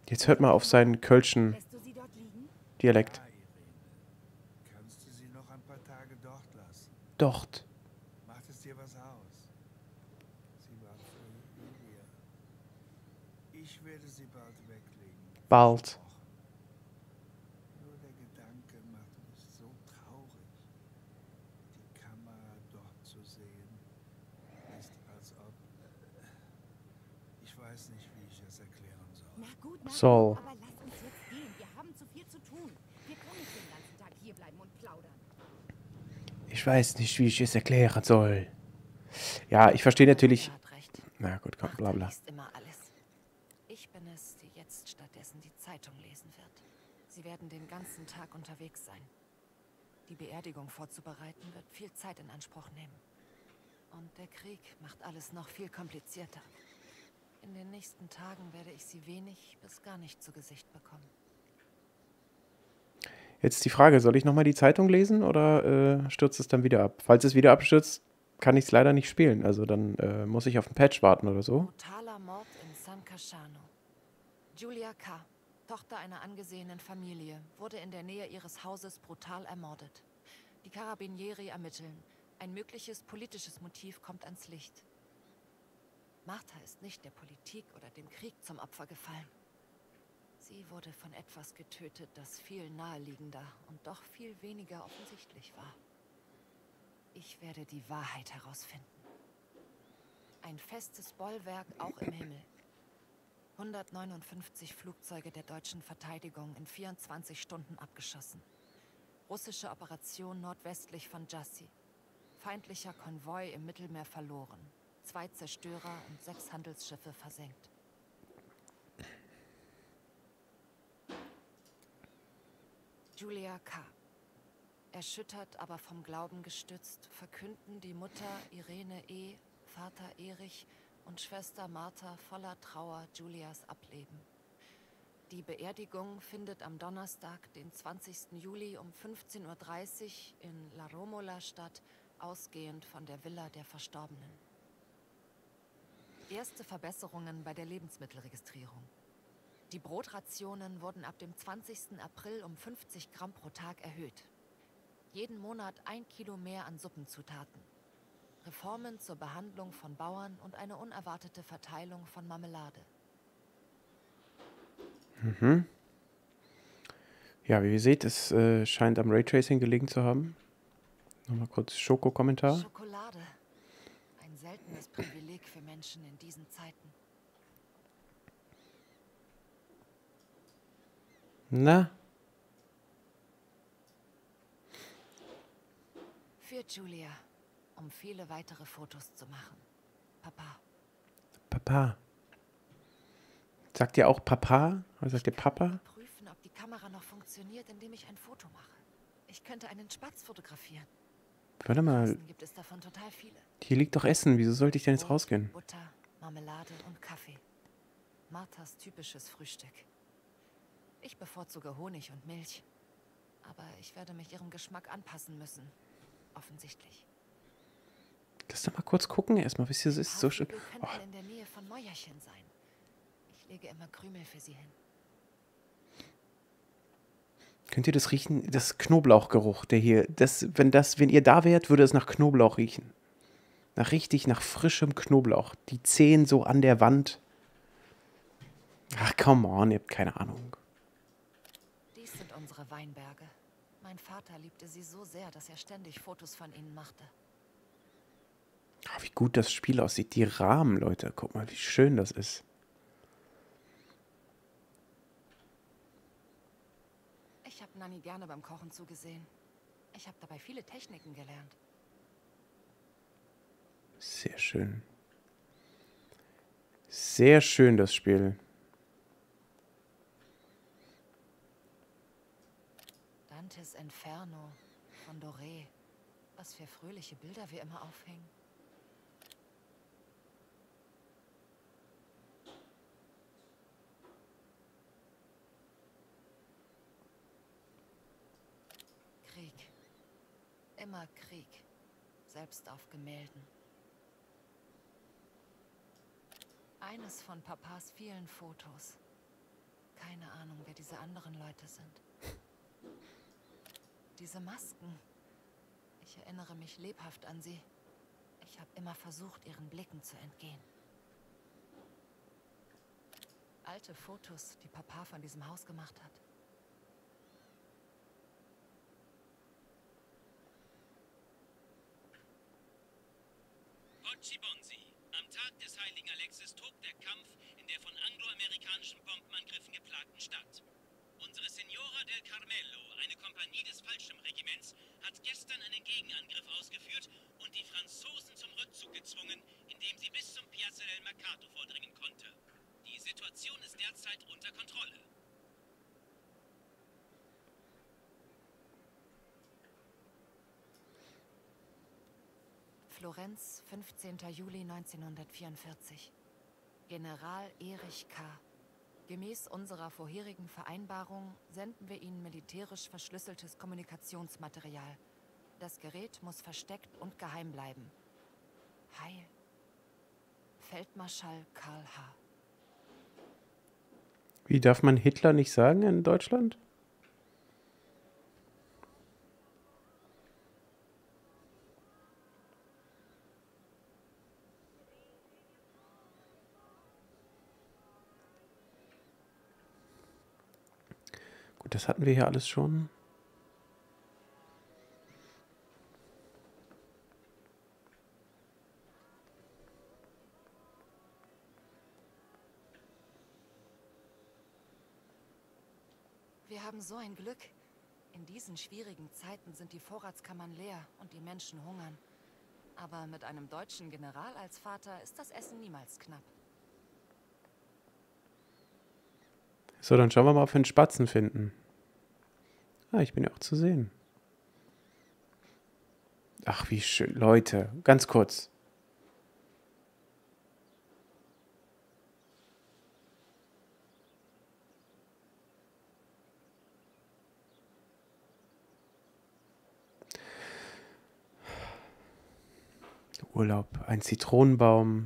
Jetzt hört mal auf seinen kölschen Lässt du sie dort liegen? Dialekt. Ja, Irene. Kannst du sie noch ein paar Tage dort lassen? Dort. Macht es dir was aus? Sie war für Julia. Ich werde sie bald weglegen. Bald. Versprochen. Nur der Gedanke macht mich so traurig. Die Kamera dort zu sehen, ist als ob... Ich weiß nicht, wie ich es erklären soll. Na gut, na Soll. gut, aber lass uns jetzt gehen. Wir haben zu viel zu tun. Wir können nicht den ganzen Tag hierbleiben und plaudern. Ich weiß nicht, wie ich es erklären soll. Ja, ich verstehe natürlich... Er hat recht. Na gut, komm, Martha bla bla. liest immer alles. Ich bin es, die jetzt stattdessen die Zeitung lesen wird. Sie werden den ganzen Tag unterwegs sein. Die Beerdigung vorzubereiten wird viel Zeit in Anspruch nehmen. Und der Krieg macht alles noch viel komplizierter. In den nächsten Tagen werde ich sie wenig bis gar nicht zu Gesicht bekommen. Jetzt die Frage, soll ich nochmal die Zeitung lesen oder äh, stürzt es dann wieder ab? Falls es wieder abstürzt, kann ich es leider nicht spielen. Also dann äh, muss ich auf einen Patch warten oder so. Brutaler Mord in San Casciano. Julia K., Tochter einer angesehenen Familie, wurde in der Nähe ihres Hauses brutal ermordet. Die Carabinieri ermitteln. Ein mögliches politisches Motiv kommt ans Licht. Martha ist nicht der Politik oder dem Krieg zum Opfer gefallen. Sie wurde von etwas getötet, das viel naheliegender und doch viel weniger offensichtlich war. Ich werde die Wahrheit herausfinden. Ein festes Bollwerk auch im Himmel. hundertneunundfünfzig Flugzeuge der deutschen Verteidigung in vierundzwanzig Stunden abgeschossen. Russische Operation nordwestlich von Jassy. Feindlicher Konvoi im Mittelmeer verloren. Zwei Zerstörer und sechs Handelsschiffe versenkt. Julia K. Erschüttert, aber vom Glauben gestützt, verkünden die Mutter Irene E., Vater Erich und Schwester Martha voller Trauer Julias Ableben. Die Beerdigung findet am Donnerstag, den zwanzigsten Juli um fünfzehn Uhr dreißig in La Romola statt, ausgehend von der Villa der Verstorbenen. Erste Verbesserungen bei der Lebensmittelregistrierung. Die Brotrationen wurden ab dem zwanzigsten April um fünfzig Gramm pro Tag erhöht. Jeden Monat ein Kilo mehr an Suppenzutaten. Reformen zur Behandlung von Bauern und eine unerwartete Verteilung von Marmelade. Mhm. Ja, wie ihr seht, es äh, scheint am Raytracing gelegen zu haben. Nochmal kurz Schoko-Kommentar. Schokolade. Ein seltenes Privileg für Menschen in diesen Zeiten. Na, Für Julia, um viele weitere Fotos zu machen. Papa. Papa. Sagt ihr auch Papa? Oder sagt ihr Papa? Prüfen, ob die Kamera noch funktioniert, indem ich ein Foto mache. Ich könnte einen Spatz fotografieren. Warte mal, Draußen gibt es davon total viele. hier liegt doch Essen. Wieso sollte ich denn jetzt Brot, rausgehen? Butter, Marmelade und Kaffee. Marthas typisches Frühstück. Ich bevorzuge Honig und Milch. Aber ich werde mich ihrem Geschmack anpassen müssen. Offensichtlich. Lass doch mal kurz gucken erstmal, wie es hier ist. So schön. Haarvögel Oh, könnten in der Nähe von Mäuerchen sein. Ich lege immer Krümel für sie hin. könnt ihr das riechen? Das Knoblauchgeruch, der hier, das, wenn das, wenn ihr da wärt, würde es nach Knoblauch riechen. Nach richtig, nach frischem Knoblauch. Die Zehen so an der Wand. Ach, come on, ihr habt keine Ahnung. Dies sind unsere Weinberge. Mein Vater liebte sie so sehr, dass er ständig Fotos von ihnen machte. Oh, wie gut das Spiel aussieht. Die Rahmen, Leute. Guck mal, wie schön das ist. Ich habe Nanny gerne beim Kochen zugesehen. Ich habe dabei viele Techniken gelernt. Sehr schön. Sehr schön, das Spiel. Dantes Inferno von Doré. Was für fröhliche Bilder wir immer aufhängen. Krieg. Immer Krieg. Selbst auf Gemälden. Eines von Papas vielen Fotos. keine Ahnung, wer diese anderen Leute sind. Diese Masken. Ich erinnere mich lebhaft an sie. Ich habe immer versucht, ihren Blicken zu entgehen. Alte Fotos, die Papa von diesem Haus gemacht hat. Bonzi. Am Tag des heiligen Alexis tobt der Kampf in der von angloamerikanischen Bombenangriffen geplagten Stadt. Unsere Signora del Carmelo, eine Kompanie des Fallschirmregiments, hat gestern einen Gegenangriff ausgeführt und die Franzosen zum Rückzug gezwungen, indem sie bis zum Piazza del Mercato vordringen konnte. Die Situation ist derzeit unter Kontrolle. Florenz, fünfzehnter Juli neunzehnhundertvierundvierzig. General Erich K. Gemäß unserer vorherigen Vereinbarung senden wir Ihnen militärisch verschlüsseltes Kommunikationsmaterial. Das Gerät muss versteckt und geheim bleiben. Heil. Feldmarschall Karl H. Wie darf man Hitler nicht sagen in Deutschland? Gut, das hatten wir hier alles schon. Wir haben so ein Glück. In diesen schwierigen Zeiten sind die Vorratskammern leer und die Menschen hungern. Aber mit einem deutschen General als Vater ist das Essen niemals knapp. So, dann schauen wir mal, ob wir einen Spatzen finden. Ah, ich bin ja auch zu sehen. Ach, wie schön. Leute, ganz kurz. Urlaub, ein Zitronenbaum,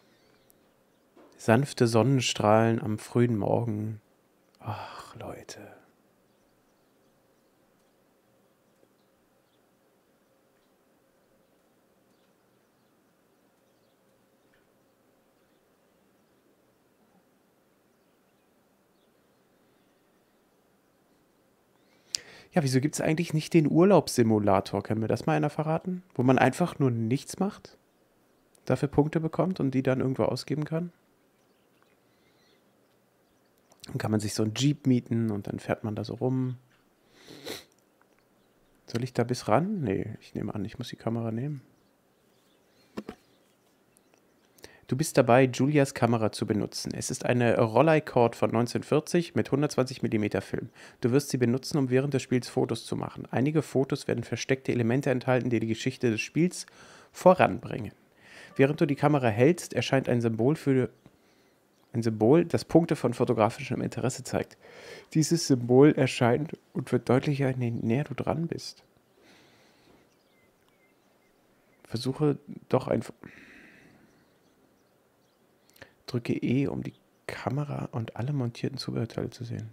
sanfte Sonnenstrahlen am frühen Morgen. Ach, Leute. Ja, wieso gibt es eigentlich nicht den Urlaubssimulator? Kann mir das mal einer verraten? Wo man einfach nur nichts macht, dafür Punkte bekommt und die dann irgendwo ausgeben kann? Dann kann man sich so einen Jeep mieten und dann fährt man da so rum. Soll ich da bis ran? Nee, ich nehme an, ich muss die Kamera nehmen. Du bist dabei, Julias Kamera zu benutzen. Es ist eine Rolleicord von neunzehnhundertvierzig mit hundertzwanzig Millimeter Film. Du wirst sie benutzen, um während des Spiels Fotos zu machen. Einige Fotos werden versteckte Elemente enthalten, die die Geschichte des Spiels voranbringen. Während du die Kamera hältst, erscheint ein Symbol für ein Symbol, das Punkte von fotografischem Interesse zeigt. Dieses Symbol erscheint und wird deutlicher, je näher du dran bist. Versuche doch einfach... Drücke E, um die Kamera und alle montierten Zubehörteile zu sehen.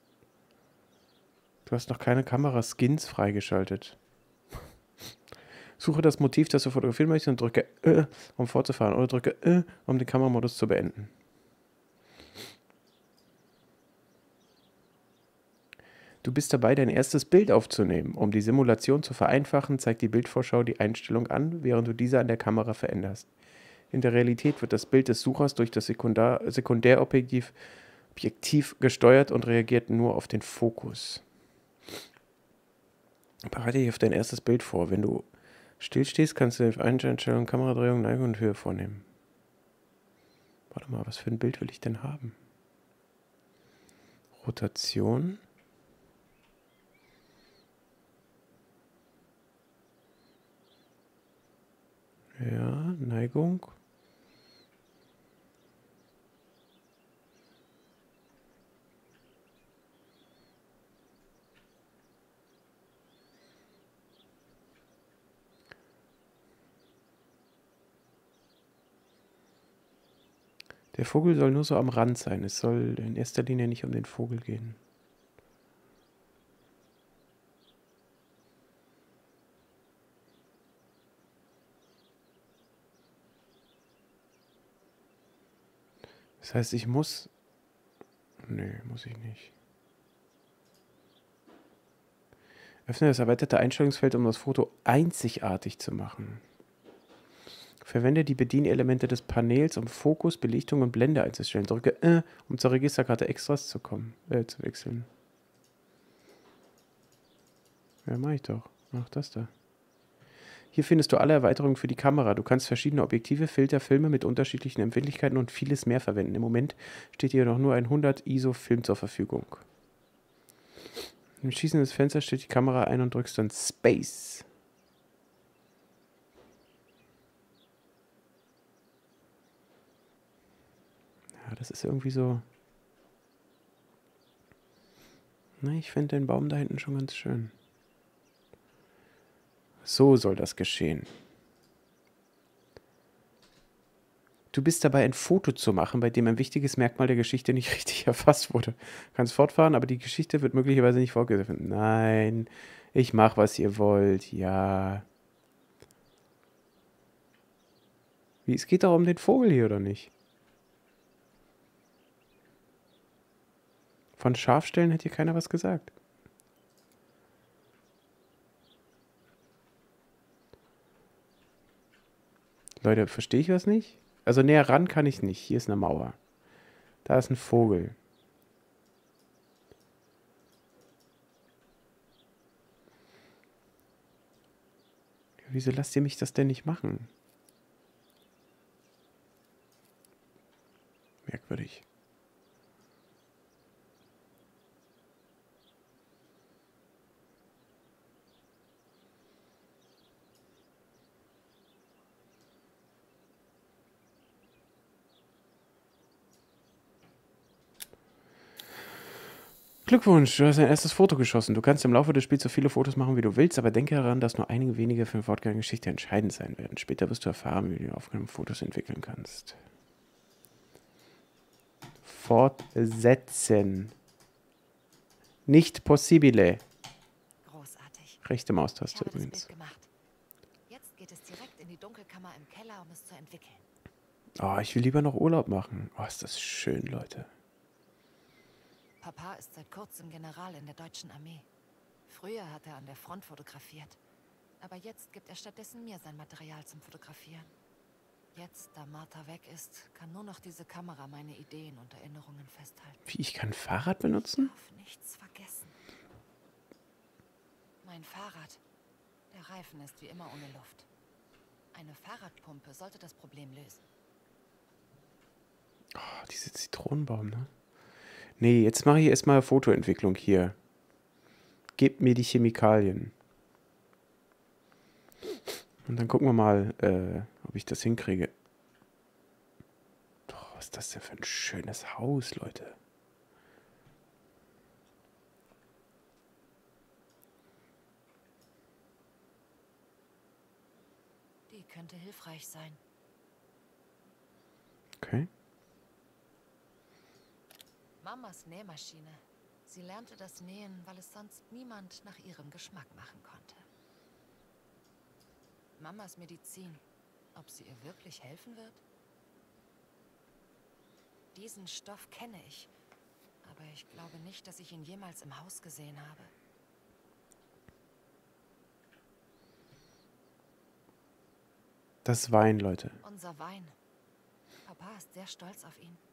Du hast noch keine Kameraskins freigeschaltet. Suche das Motiv, das du fotografieren möchtest und drücke E, um fortzufahren. Oder drücke E, um den Kameramodus zu beenden. Du bist dabei, dein erstes Bild aufzunehmen. Um die Simulation zu vereinfachen, zeigt die Bildvorschau die Einstellung an, während du diese an der Kamera veränderst. In der Realität wird das Bild des Suchers durch das Sekundar Sekundärobjektiv Objektiv gesteuert und reagiert nur auf den Fokus. Bereite dich auf dein erstes Bild vor. Wenn du stillstehst, kannst du die Einstellung, Kameradrehung, Neigung und Höhe vornehmen. Warte mal, was für ein Bild will ich denn haben? Rotation. Ja, Neigung. Der Vogel soll nur so am Rand sein. Es soll in erster Linie nicht um den Vogel gehen. Das heißt, ich muss... Nö, muss ich nicht. Öffne das erweiterte Einstellungsfeld, um das Foto einzigartig zu machen. Verwende die Bedienelemente des Panels, um Fokus, Belichtung und Blende einzustellen. Drücke äh, um zur Registerkarte Extras zu kommen, äh, zu wechseln. Ja, mach ich doch. Ach, das da. Hier findest du alle Erweiterungen für die Kamera. Du kannst verschiedene Objektive, Filter, Filme mit unterschiedlichen Empfindlichkeiten und vieles mehr verwenden. Im Moment steht hier noch nur ein hundert I S O-Film zur Verfügung. Im Schließen des Fensters stellt die Kamera ein und drückst dann Space. Ja, das ist irgendwie so... Na, ich finde den Baum da hinten schon ganz schön. So soll das geschehen. Du bist dabei, ein Foto zu machen, bei dem ein wichtiges Merkmal der Geschichte nicht richtig erfasst wurde. Du kannst fortfahren, aber die Geschichte wird möglicherweise nicht vorgegriffen. Nein, ich mach, was ihr wollt. Ja. Wie, es geht doch um den Vogel hier, oder nicht? Von Scharfstellen hat hier keiner was gesagt. Leute, verstehe ich was nicht? Also näher ran kann ich nicht. Hier ist eine Mauer. Da ist ein Vogel. Wieso lasst ihr mich das denn nicht machen? Merkwürdig. Glückwunsch, du hast dein erstes Foto geschossen. Du kannst im Laufe des Spiels so viele Fotos machen, wie du willst, aber denke daran, dass nur einige wenige für den Fortgang der Geschichte entscheidend sein werden. Später wirst du erfahren, wie du die aufgenommenen Fotos entwickeln kannst. Fortsetzen. Nicht possibile. Großartig. Rechte Ich Maustaste habe das übrigens. Bild gemacht. Jetzt geht es direkt in die Dunkelkammer im Keller, um es zu entwickeln. Oh, ich will lieber noch Urlaub machen. Oh, ist das schön, Leute. Papa ist seit kurzem General in der deutschen Armee. Früher hat er an der Front fotografiert. Aber jetzt gibt er stattdessen mir sein Material zum Fotografieren. Jetzt, da Martha weg ist, kann nur noch diese Kamera meine Ideen und Erinnerungen festhalten. Wie, ich kann ein Fahrrad benutzen? Ich darf nichts vergessen. Mein Fahrrad. Der Reifen ist wie immer ohne Luft. Eine Fahrradpumpe sollte das Problem lösen. Oh, diese Zitronenbaum, ne? Nee, jetzt mache ich erstmal Fotoentwicklung hier. Gebt mir die Chemikalien. Und dann gucken wir mal, äh, ob ich das hinkriege. Oh, was ist das denn für ein schönes Haus, Leute. Die könnte hilfreich sein. Okay. Mamas Nähmaschine. Sie lernte das Nähen, weil es sonst niemand nach ihrem Geschmack machen konnte. Mamas Medizin. Ob sie ihr wirklich helfen wird? Diesen Stoff kenne ich, aber ich glaube nicht, dass ich ihn jemals im Haus gesehen habe. Das ist Wein, Leute. Unser Wein. Papa ist sehr stolz auf ihn.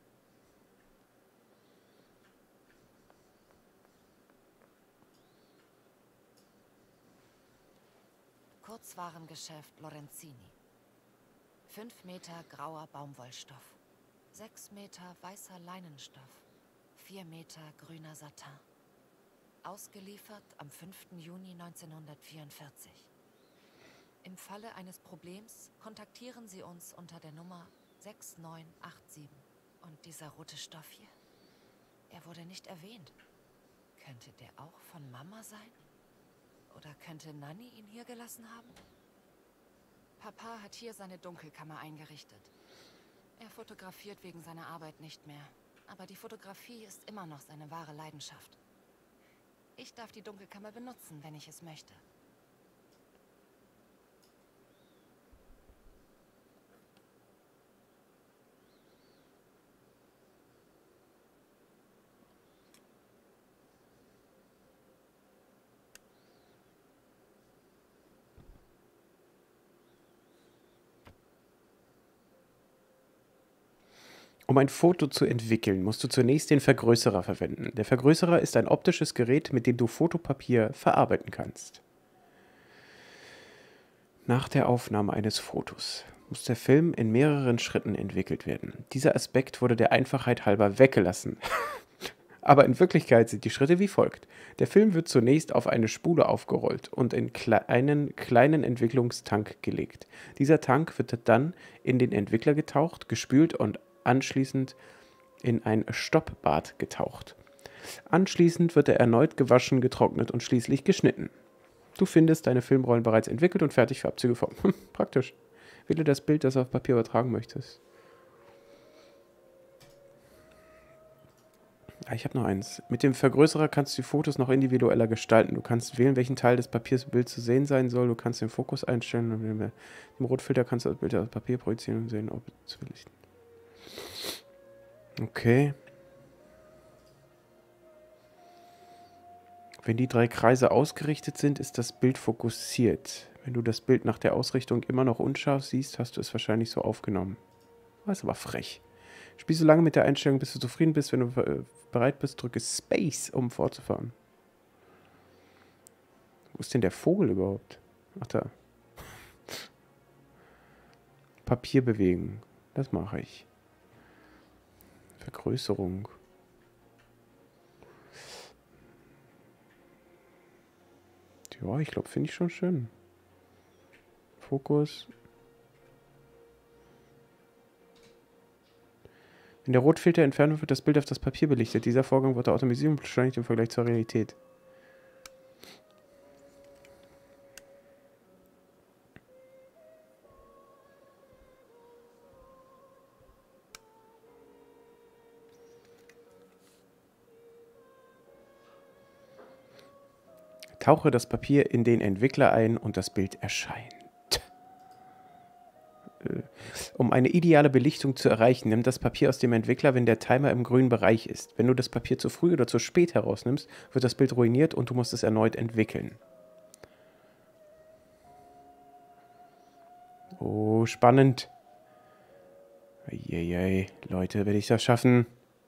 Kurzwarengeschäft Lorenzini. Fünf Meter grauer Baumwollstoff. Sechs Meter weißer Leinenstoff. Vier Meter grüner Satin. Ausgeliefert am fünften Juni neunzehnhundertvierundvierzig. Im Falle eines Problems kontaktieren Sie uns unter der Nummer sechs neun acht sieben. Und dieser rote Stoff hier? Er wurde nicht erwähnt. Könnte der auch von Mama sein? Oder könnte Nanny ihn hier gelassen haben? Papa hat hier seine Dunkelkammer eingerichtet. Er fotografiert wegen seiner Arbeit nicht mehr. Aber die Fotografie ist immer noch seine wahre Leidenschaft. Ich darf die Dunkelkammer benutzen, wenn ich es möchte. Um ein Foto zu entwickeln, musst du zunächst den Vergrößerer verwenden. Der Vergrößerer ist ein optisches Gerät, mit dem du Fotopapier verarbeiten kannst. Nach der Aufnahme eines Fotos muss der Film in mehreren Schritten entwickelt werden. Dieser Aspekt wurde der Einfachheit halber weggelassen. Aber in Wirklichkeit sind die Schritte wie folgt. Der Film wird zunächst auf eine Spule aufgerollt und in einen kleinen Entwicklungstank gelegt. Dieser Tank wird dann in den Entwickler getaucht, gespült und anschließend in ein Stoppbad getaucht. Anschließend wird er erneut gewaschen, getrocknet und schließlich geschnitten. Du findest deine Filmrollen bereits entwickelt und fertig für Abzüge formen. Hm, praktisch. Wähle das Bild, das du auf Papier übertragen möchtest. Ah, ich habe noch eins. Mit dem Vergrößerer kannst du die Fotos noch individueller gestalten. Du kannst wählen, welchen Teil des Papiers Bild zu sehen sein soll. Du kannst den Fokus einstellen. Und mit dem Rotfilter kannst du das Bild auf Papier projizieren und sehen, ob es zu belichten. Okay. Wenn die drei Kreise ausgerichtet sind, ist das Bild fokussiert. Wenn du das Bild nach der Ausrichtung immer noch unscharf siehst, hast du es wahrscheinlich so aufgenommen. Das ist aber frech. Spiel so lange mit der Einstellung, bis du zufrieden bist. Wenn du äh, bereit bist, drücke Space, um fortzufahren. Wo ist denn der Vogel überhaupt? Ach da. Papier bewegen. Das mache ich. Vergrößerung. Ja, ich glaube, finde ich schon schön. Fokus. Wenn der Rotfilter entfernt wird, wird das Bild auf das Papier belichtet. Dieser Vorgang wird der Automatisierung beschleunigt im Vergleich zur Realität. Tauche das Papier in den Entwickler ein und das Bild erscheint. Um eine ideale Belichtung zu erreichen, nimm das Papier aus dem Entwickler, wenn der Timer im grünen Bereich ist. Wenn du das Papier zu früh oder zu spät herausnimmst, wird das Bild ruiniert und du musst es erneut entwickeln. Oh, spannend. Eieiei, Leute, werde ich das schaffen?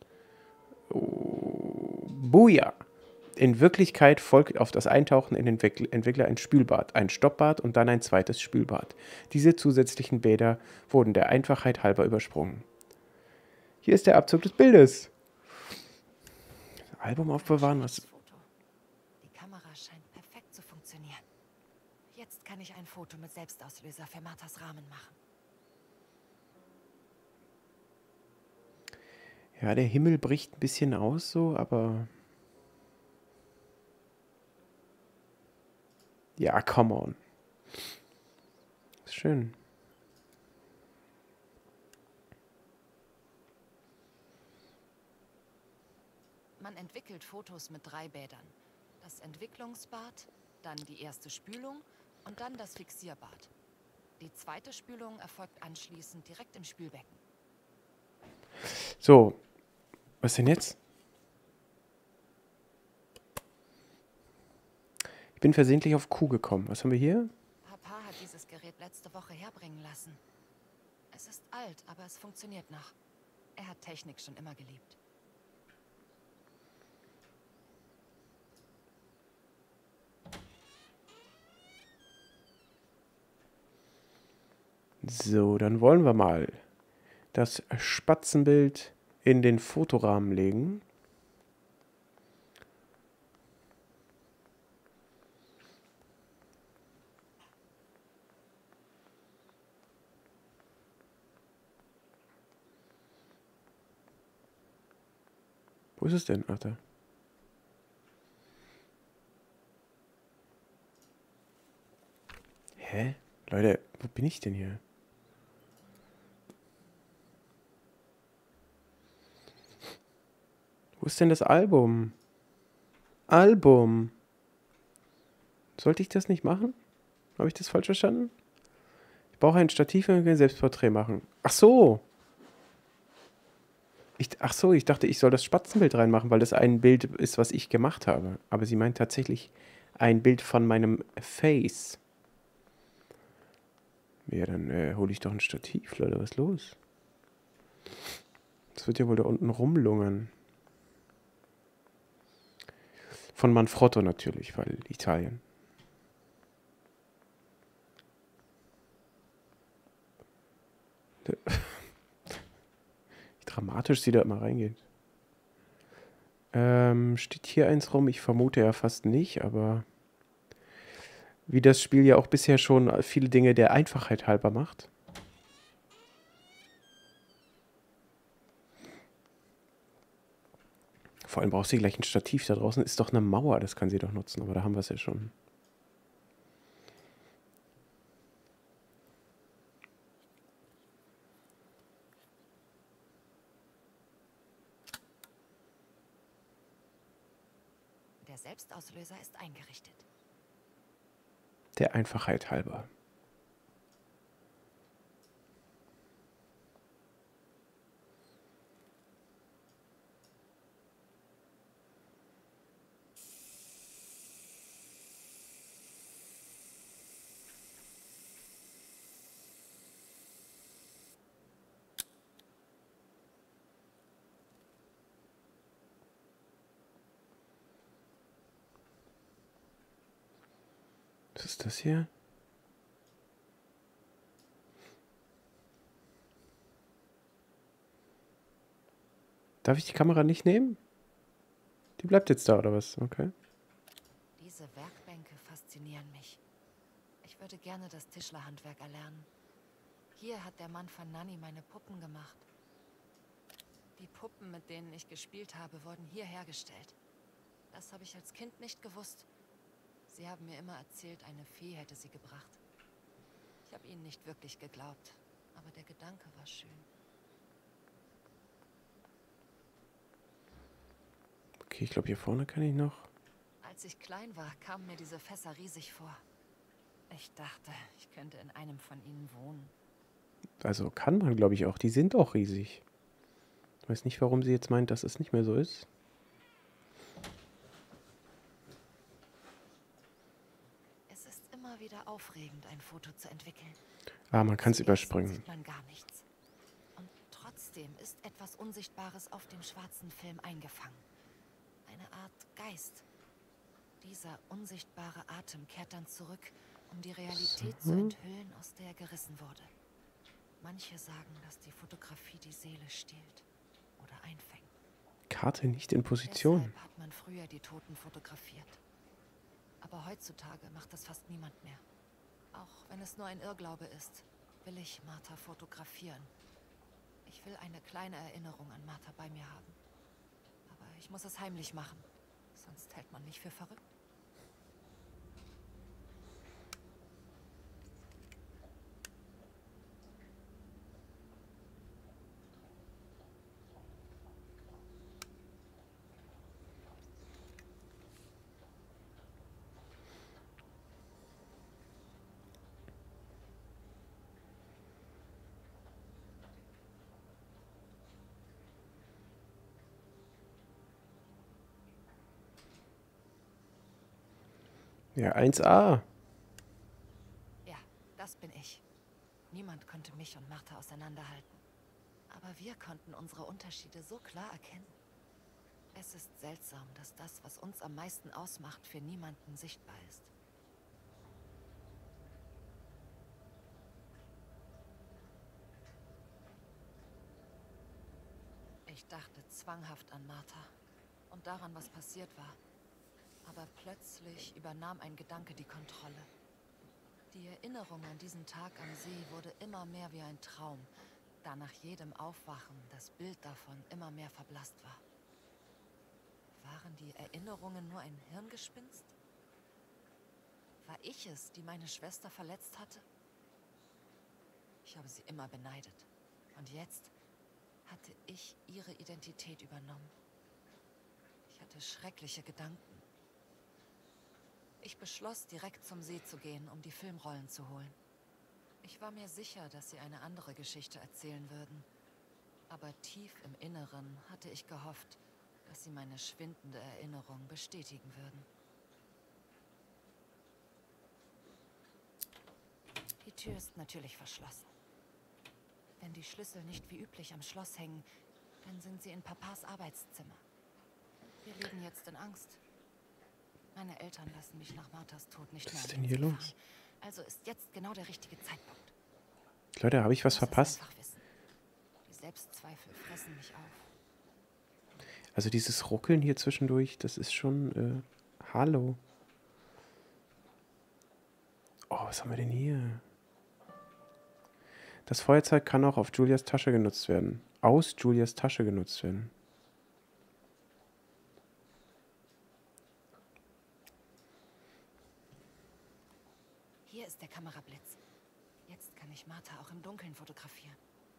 Oh, Buja! In Wirklichkeit folgt auf das Eintauchen in den Entwickler ein Spülbad, ein Stoppbad und dann ein zweites Spülbad. Diese zusätzlichen Bäder wurden der Einfachheit halber übersprungen. Hier ist der Abzug des Bildes. Album aufbewahren, was... Die Kamera scheint perfekt zu funktionieren. Jetzt kann ich ein Foto mit Selbstauslöser für Marthas Rahmen machen. Ja, der Himmel bricht ein bisschen aus so, aber... Ja, come on. Ist schön. Man entwickelt Fotos mit drei Bädern. Das Entwicklungsbad, dann die erste Spülung und dann das Fixierbad. Die zweite Spülung erfolgt anschließend direkt im Spülbecken. So, was denn jetzt? Ich bin versehentlich auf Q gekommen. Was haben wir hier? Papa hat dieses Gerät letzte Woche herbringen lassen. Es ist alt, aber es funktioniert noch. Er hat Technik schon immer geliebt. So, dann wollen wir mal das Spatzenbild in den Fotorahmen legen. Wo ist es denn? Ach, da. Hä? Leute, wo bin ich denn hier? Wo ist denn das Album? Album. Sollte ich das nicht machen? Habe ich das falsch verstanden? Ich brauche ein Stativ und ein Selbstporträt machen. Ach so. Ich, ach so, ich dachte, ich soll das Spatzenbild reinmachen, weil das ein Bild ist, was ich gemacht habe. Aber sie meint tatsächlich ein Bild von meinem Face. Ja, dann äh, hole ich doch ein Stativ, Leute. Was ist los? Das wird ja wohl da unten rumlungern. Von Manfrotto natürlich, weil Italien. Wie dramatisch sie da immer reingeht. Ähm, steht hier eins rum? Ich vermute ja fast nicht, aber wie das Spiel ja auch bisher schon viele Dinge der Einfachheit halber macht. Vor allem braucht sie gleich ein Stativ. Da draußen ist doch eine Mauer, das kann sie doch nutzen, aber da haben wir es ja schon. Der Selbstauslöser ist eingerichtet. Der Einfachheit halber. Was ist das hier? Darf ich die Kamera nicht nehmen? Die bleibt jetzt da, oder was? Okay. Diese Werkbänke faszinieren mich. Ich würde gerne das Tischlerhandwerk erlernen. Hier hat der Mann von Nanny meine Puppen gemacht. Die Puppen, mit denen ich gespielt habe, wurden hier hergestellt. Das habe ich als Kind nicht gewusst. Sie haben mir immer erzählt, eine Fee hätte sie gebracht. Ich habe ihnen nicht wirklich geglaubt, aber der Gedanke war schön. Okay, ich glaube, hier vorne kann ich noch. Als ich klein war, kamen mir diese Fässer riesig vor. Ich dachte, ich könnte in einem von ihnen wohnen. Also kann man, glaube ich, auch. Die sind auch riesig. Ich weiß nicht, warum sie jetzt meint, dass es nicht mehr so ist. Es ist immer wieder aufregend, ein Foto zu entwickeln. Ah, man kann es Zuerst überspringen. sieht man gar nichts. Und trotzdem ist etwas Unsichtbares auf dem schwarzen Film eingefangen. Eine Art Geist. Dieser unsichtbare Atem kehrt dann zurück, um die Realität zu enthüllen, aus der er gerissen wurde. Manche sagen, dass die Fotografie die Seele stiehlt oder einfängt. Karte nicht in Position. Deshalb hat man früher die Toten fotografiert. Aber heutzutage macht das fast niemand mehr. Auch wenn es nur ein Irrglaube ist, will ich Martha fotografieren. Ich will eine kleine Erinnerung an Martha bei mir haben. Aber ich muss es heimlich machen, sonst hält man mich für verrückt. Ja, eins a. Ja, das bin ich. Niemand konnte mich und Martha auseinanderhalten. Aber wir konnten unsere Unterschiede so klar erkennen. Es ist seltsam, dass das, was uns am meisten ausmacht, für niemanden sichtbar ist. Ich dachte zwanghaft an Martha und daran, was passiert war. Aber plötzlich übernahm ein Gedanke die Kontrolle. Die Erinnerung an diesen Tag am See wurde immer mehr wie ein Traum, da nach jedem Aufwachen das Bild davon immer mehr verblasst war. Waren die Erinnerungen nur ein Hirngespinst? War ich es, die meine Schwester verletzt hatte? Ich habe sie immer beneidet. Und jetzt hatte ich ihre Identität übernommen. hatte schreckliche Gedanken. Ich beschloss, direkt zum See zu gehen, um die Filmrollen zu holen. Ich war mir sicher, dass sie eine andere Geschichte erzählen würden. Aber tief im Inneren hatte ich gehofft, dass sie meine schwindende Erinnerung bestätigen würden. Die Tür ist natürlich verschlossen. Wenn die Schlüssel nicht wie üblich am Schloss hängen, dann sind sie in Papas Arbeitszimmer. Wir leben jetzt in Angst. Meine Eltern lassen mich nach Marthas Tod nicht mehr. Was ist denn hier los? Also ist jetzt genau der richtige Zeitpunkt. Leute, habe ich was verpasst? Die Selbstzweifel fressen mich auf. Also dieses Ruckeln hier zwischendurch, das ist schon... Äh, hallo. Oh, was haben wir denn hier? Das Feuerzeug kann auch auf Julias Tasche genutzt werden. Aus Julias Tasche genutzt werden. Hier ist der Kamerablitz. Jetzt kann ich Martha auch im Dunkeln fotografieren.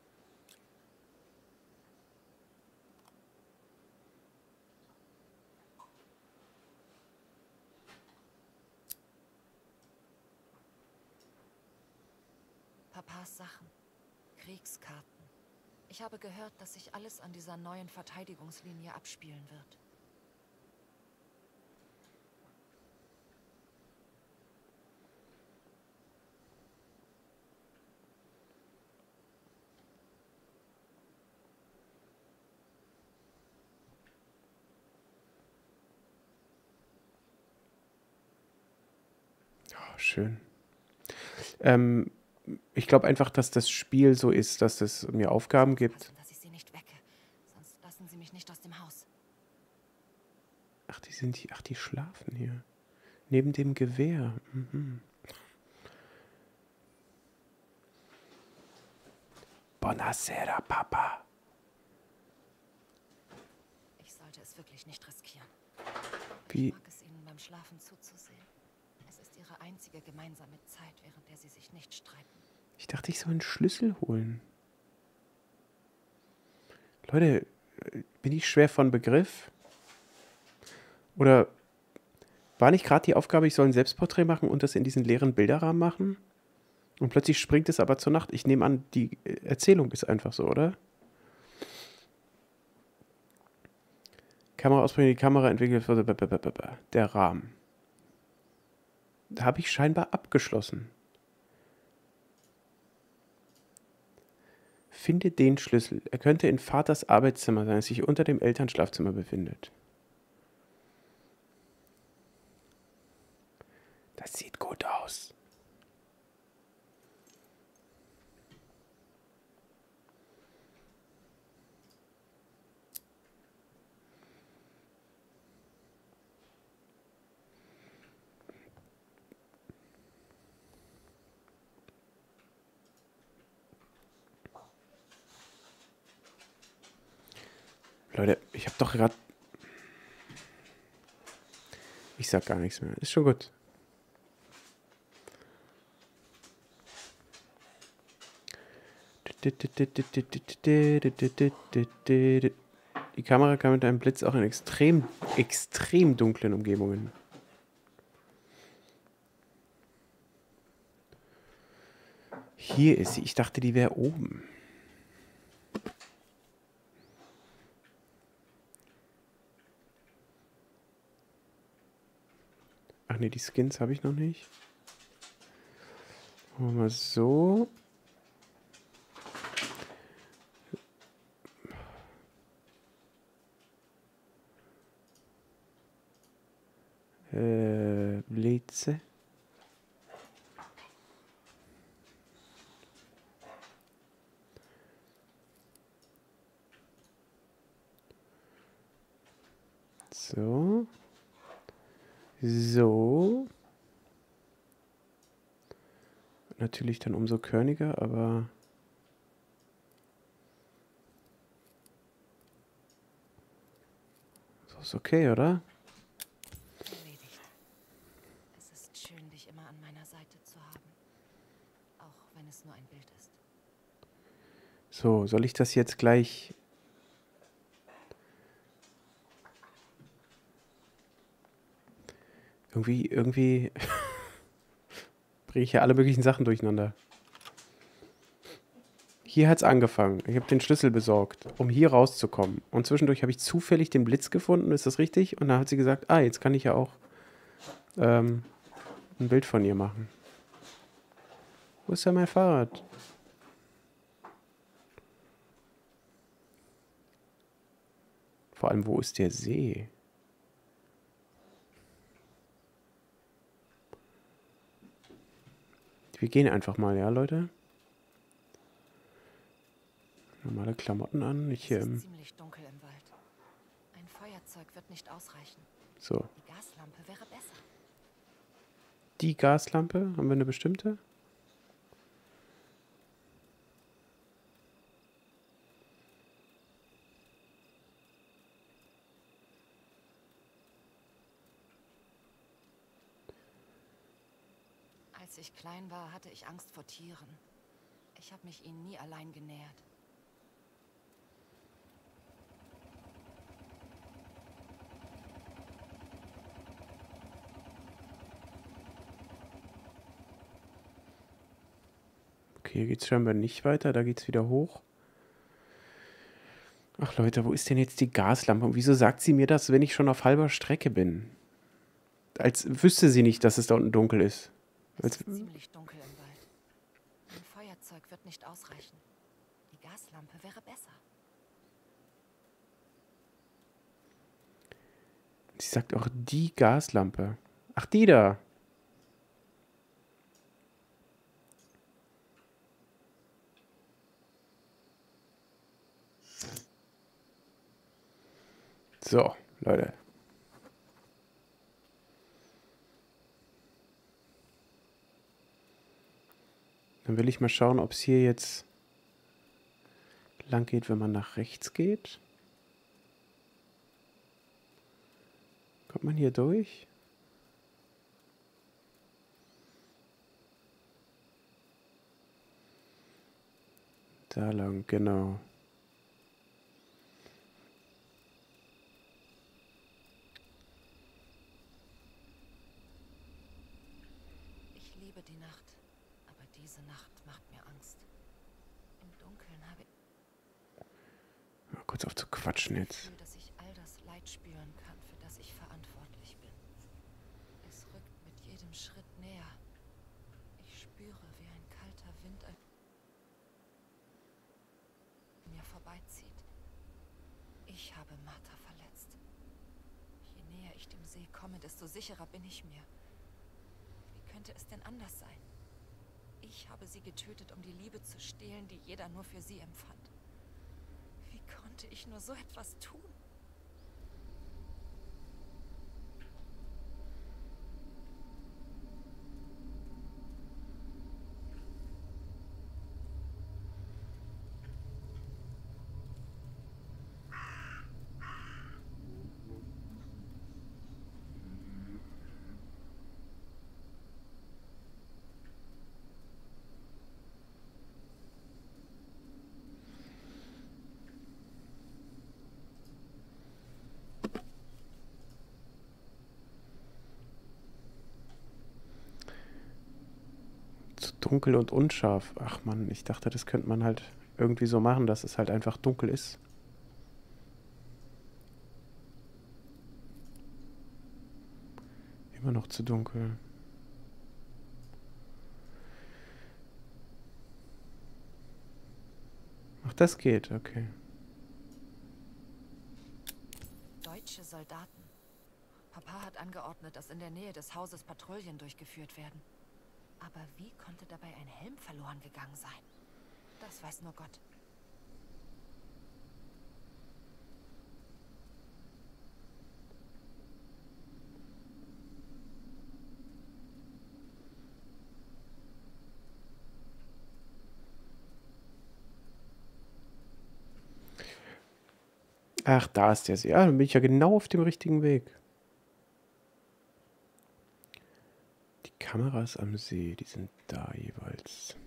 Papas Sachen. Kriegskarten. Ich habe gehört, dass sich alles an dieser neuen Verteidigungslinie abspielen wird. Oh, schön. Ähm, ich glaube einfach, dass das Spiel so ist, dass es mir Aufgaben gibt. Dass ich sie nicht wecke, sonst lassen sie mich nicht aus dem Haus. Ach, die sind hier. Ach, die schlafen hier. Neben dem Gewehr. Mhm. Buonasera, Papa. Ich sollte es wirklich nicht riskieren. Wie? Ich mag es ihnen beim Schlafen zuzusehen. Es ist ihre einzige gemeinsame Zeit, während der sie sich nicht streiten. Ich dachte, ich soll einen Schlüssel holen. Leute, bin ich schwer von Begriff? Oder war nicht gerade die Aufgabe, ich soll ein Selbstporträt machen und das in diesen leeren Bilderrahmen machen? Und plötzlich springt es aber zur Nacht. Ich nehme an, die Erzählung ist einfach so, oder? Kamera ausbringen, die Kamera entwickelt wurde. Der Rahmen. Da habe ich scheinbar abgeschlossen. Finde den Schlüssel. Er könnte in Vaters Arbeitszimmer sein, das sich unter dem Elternschlafzimmer befindet. Das sieht gut aus. Leute, ich habe doch gerade... Ich sag gar nichts mehr. Ist schon gut. Die Kamera kann mit einem Blitz auch in extrem, extrem dunklen Umgebungen. Hier ist sie. Ich dachte, die wäre oben. Ach ne, die Skins habe ich noch nicht. Machen wir mal so. Äh, Blitze. So. So. Natürlich dann umso körniger, aber... So ist okay, oder? Erledigt. Es ist schön, dich immer an meiner Seite zu haben. Auch wenn es nur ein Bild ist. So, soll ich das jetzt gleich... Irgendwie, irgendwie bringe ich ja alle möglichen Sachen durcheinander. Hier hat es angefangen. Ich habe den Schlüssel besorgt, um hier rauszukommen. Und zwischendurch habe ich zufällig den Blitz gefunden, ist das richtig? Und dann hat sie gesagt, ah, jetzt kann ich ja auch ähm, ein Bild von ihr machen. Wo ist denn mein Fahrrad? Vor allem, wo ist der See? Wir gehen einfach mal, ja, Leute? Normale Klamotten an, nicht hier Es ist im... ziemlich dunkel im Wald. Ein Feuerzeug wird nicht ausreichen. So. Die Gaslampe wäre besser. Die Gaslampe? Haben wir eine bestimmte? Als ich klein war, hatte ich Angst vor Tieren. Ich habe mich ihnen nie allein genähert. Okay, hier geht's scheinbar nicht weiter, da geht's wieder hoch. Ach Leute, wo ist denn jetzt die Gaslampe? Und wieso sagt sie mir das, wenn ich schon auf halber Strecke bin? Als wüsste sie nicht, dass es da unten dunkel ist. Es Als, ist ziemlich dunkel im Wald. Ein Feuerzeug wird nicht ausreichen. Die Gaslampe wäre besser. sie sagt auch die Gaslampe. Ach, die da. So, Leute. Dann will ich mal schauen, ob es hier jetzt lang geht, wenn man nach rechts geht. Kommt man hier durch? Da lang, genau. Ich liebe die Nacht, aber diese Nacht macht mir Angst. Im Dunkeln habe ich Mal kurz auf zu quatschen das jetzt. Gefühl, dass ich all das Leid spüren kann, für das ich verantwortlich bin. Es rückt mit jedem Schritt näher. Ich spüre, wie ein kalter Wind an mir vorbeizieht. Ich habe Martha verletzt. Je näher ich dem See komme, desto sicherer bin ich mir. Wie könnte es denn anders sein? Ich habe sie getötet, um die Liebe zu stehlen, die jeder nur für sie empfand. Wie konnte ich nur so etwas tun? Zu dunkel und unscharf. Ach man, ich dachte, das könnte man halt irgendwie so machen, dass es halt einfach dunkel ist. Immer noch zu dunkel. Ach, das geht, okay. Deutsche Soldaten. Papa hat angeordnet, dass in der Nähe des Hauses Patrouillen durchgeführt werden. Aber wie konnte dabei ein Helm verloren gegangen sein? Das weiß nur Gott. Ach, da ist der See. Ah, dann bin ich ja genau auf dem richtigen Weg. Die Kameras am See, die sind da jeweils.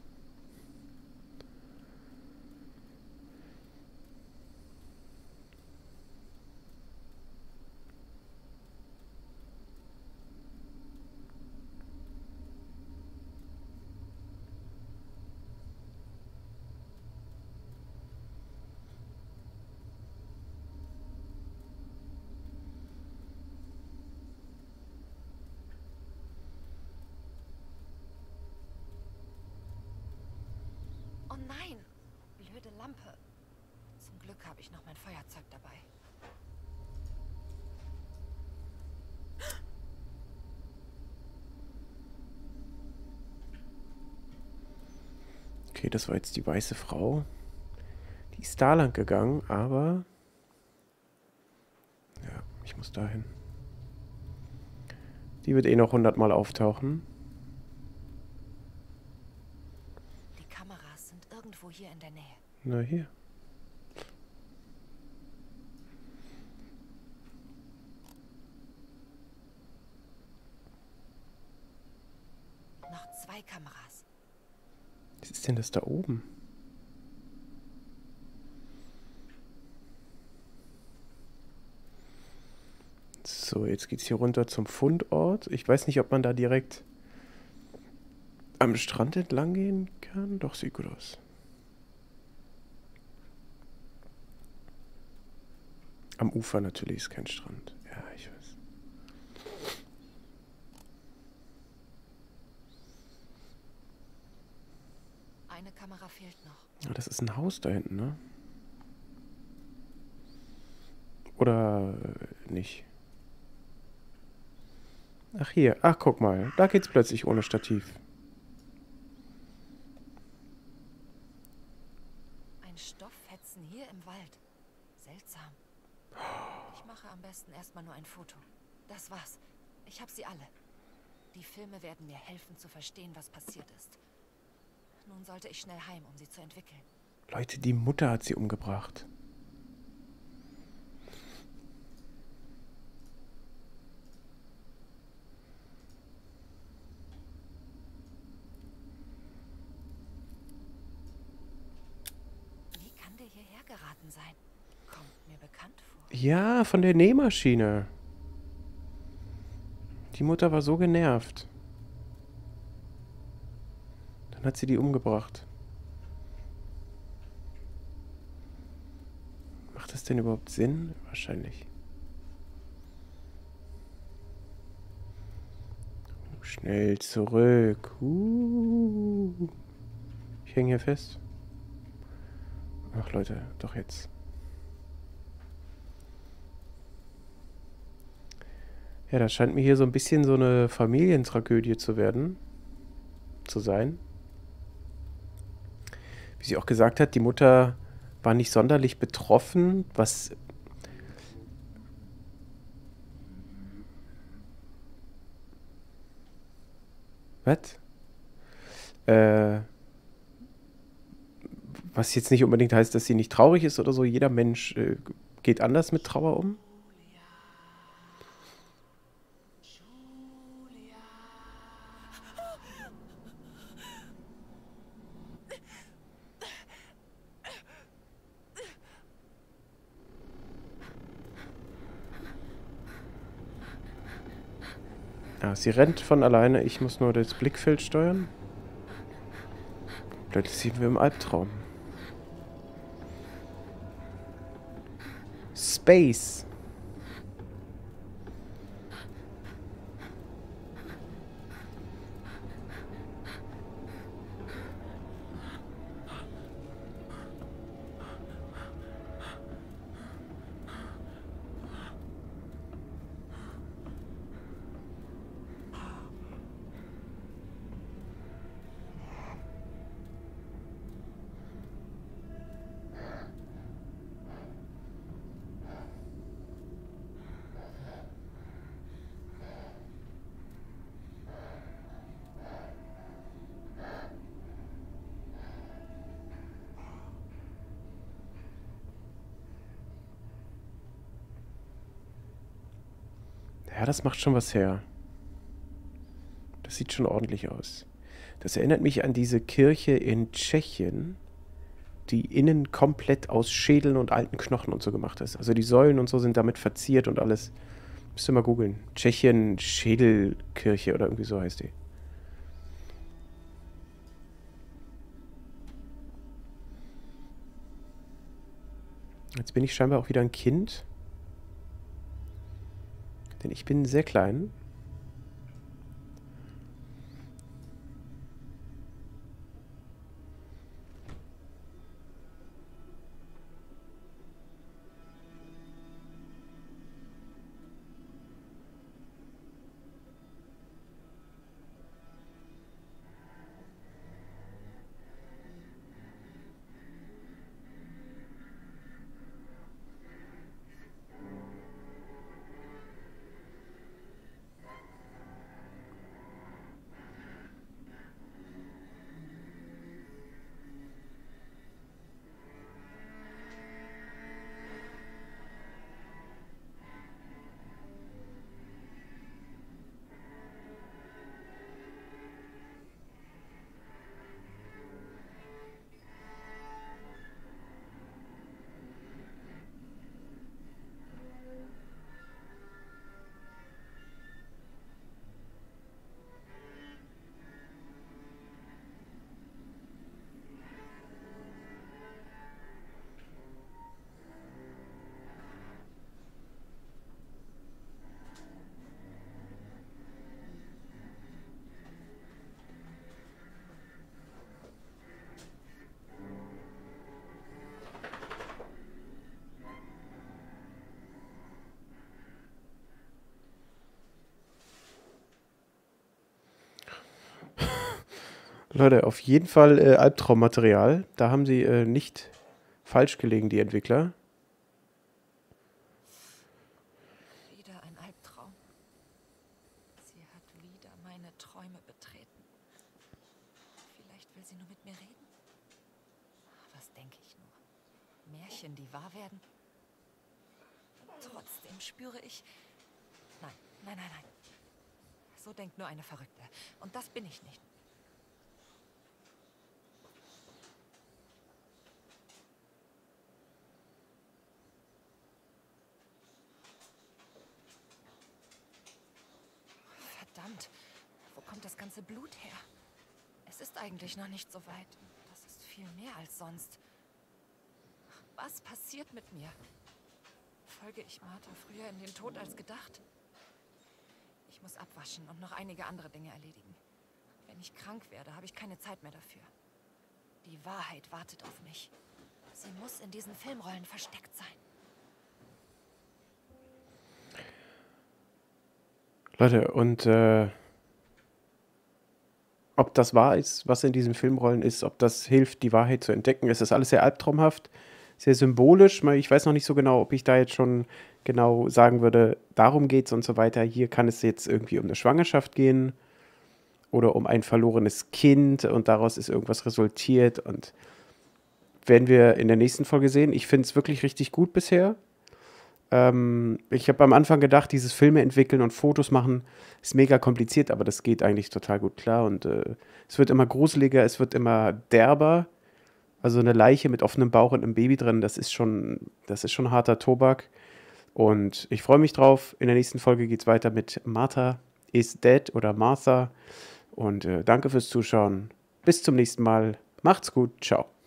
nein! Blöde Lampe. Zum Glück habe ich noch mein Feuerzeug dabei. Okay, das war jetzt die weiße Frau. Die ist da lang gegangen, aber... Ja, ich muss dahin. Die wird eh noch hundertmal auftauchen. Die Kameras sind irgendwo hier in der Nähe. Na, hier. Noch zwei Kameras. Was ist denn das da oben? So, jetzt geht's hier runter zum Fundort. Ich weiß nicht, ob man da direkt am Strand entlang gehen kann. Doch, sieht gut aus. Am Ufer natürlich ist kein Strand. Ja, ich weiß. Eine Kamera fehlt noch. Ah, das ist ein Haus da hinten, ne? Oder äh, nicht? Ach, hier. Ach, guck mal. Da geht's plötzlich ohne Stativ. Ein Stofffetzen hier im Wald. Seltsam. Ich mache am besten erstmal nur ein Foto. Das war's. Ich habe sie alle. Die Filme werden mir helfen zu verstehen, was passiert ist. Nun sollte ich schnell heim, um sie zu entwickeln. Leute, die Mutter hat sie umgebracht. Wie kann der hierher geraten sein? Kommt mir bekannt vor. Ja, von der Nähmaschine. Die Mutter war so genervt. Dann hat sie die umgebracht. Macht das denn überhaupt Sinn? Wahrscheinlich. Schnell zurück. Uh. Ich hänge hier fest. Ach Leute, doch jetzt. Ja, das scheint mir hier so ein bisschen so eine Familientragödie zu werden. Zu sein. Wie sie auch gesagt hat, die Mutter war nicht sonderlich betroffen, was... Was? Äh... Was jetzt nicht unbedingt heißt, dass sie nicht traurig ist oder so. Jeder Mensch äh, geht anders mit Trauer um. Ah, sie rennt von alleine. Ich muss nur das Blickfeld steuern. Plötzlich sind wir im Albtraum. Space. Ja, das macht schon was her. Das sieht schon ordentlich aus. Das erinnert mich an diese Kirche in Tschechien, die innen komplett aus Schädeln und alten Knochen und so gemacht ist. Also die Säulen und so sind damit verziert und alles. Müsst ihr mal googeln. Tschechien Schädelkirche oder irgendwie so heißt die. Jetzt bin ich scheinbar auch wieder ein Kind. Denn ich bin sehr klein. Leute, auf jeden Fall äh, Albtraummaterial. Da haben sie äh, nicht falsch gelegen, die Entwickler. Wieder ein Albtraum. Sie hat wieder meine Träume betreten. Vielleicht will sie nur mit mir reden? Was denke ich nur? Märchen, die wahr werden? Trotzdem spüre ich... Nein, nein, nein, nein. So denkt nur eine Verrückte. Und das bin ich nicht. Verdammt, wo kommt das ganze Blut her? Es ist eigentlich noch nicht so weit. Das ist viel mehr als sonst. Was passiert mit mir? Folge ich Martha früher in den Tod als gedacht? Ich muss abwaschen und noch einige andere Dinge erledigen. Wenn ich krank werde, habe ich keine Zeit mehr dafür. Die Wahrheit wartet auf mich. Sie muss in diesen Filmrollen versteckt sein. Leute, und äh, ob das wahr ist, was in diesen Filmrollen ist, ob das hilft, die Wahrheit zu entdecken, es ist alles sehr albtraumhaft, sehr symbolisch. Ich weiß noch nicht so genau, ob ich da jetzt schon genau sagen würde, darum geht's und so weiter. Hier kann es jetzt irgendwie um eine Schwangerschaft gehen oder um ein verlorenes Kind und daraus ist irgendwas resultiert und werden wir in der nächsten Folge sehen. Ich finde es wirklich richtig gut bisher. Ähm, ich habe am Anfang gedacht, dieses Filme entwickeln und Fotos machen ist mega kompliziert, aber das geht eigentlich total gut klar und äh, es wird immer gruseliger, es wird immer derber. Also eine Leiche mit offenem Bauch und einem Baby drin, das ist schon, das ist schon harter Tobak. Und ich freue mich drauf. In der nächsten Folge geht es weiter mit Martha is Dead oder Martha. Und äh, danke fürs Zuschauen. Bis zum nächsten Mal. Macht's gut. Ciao.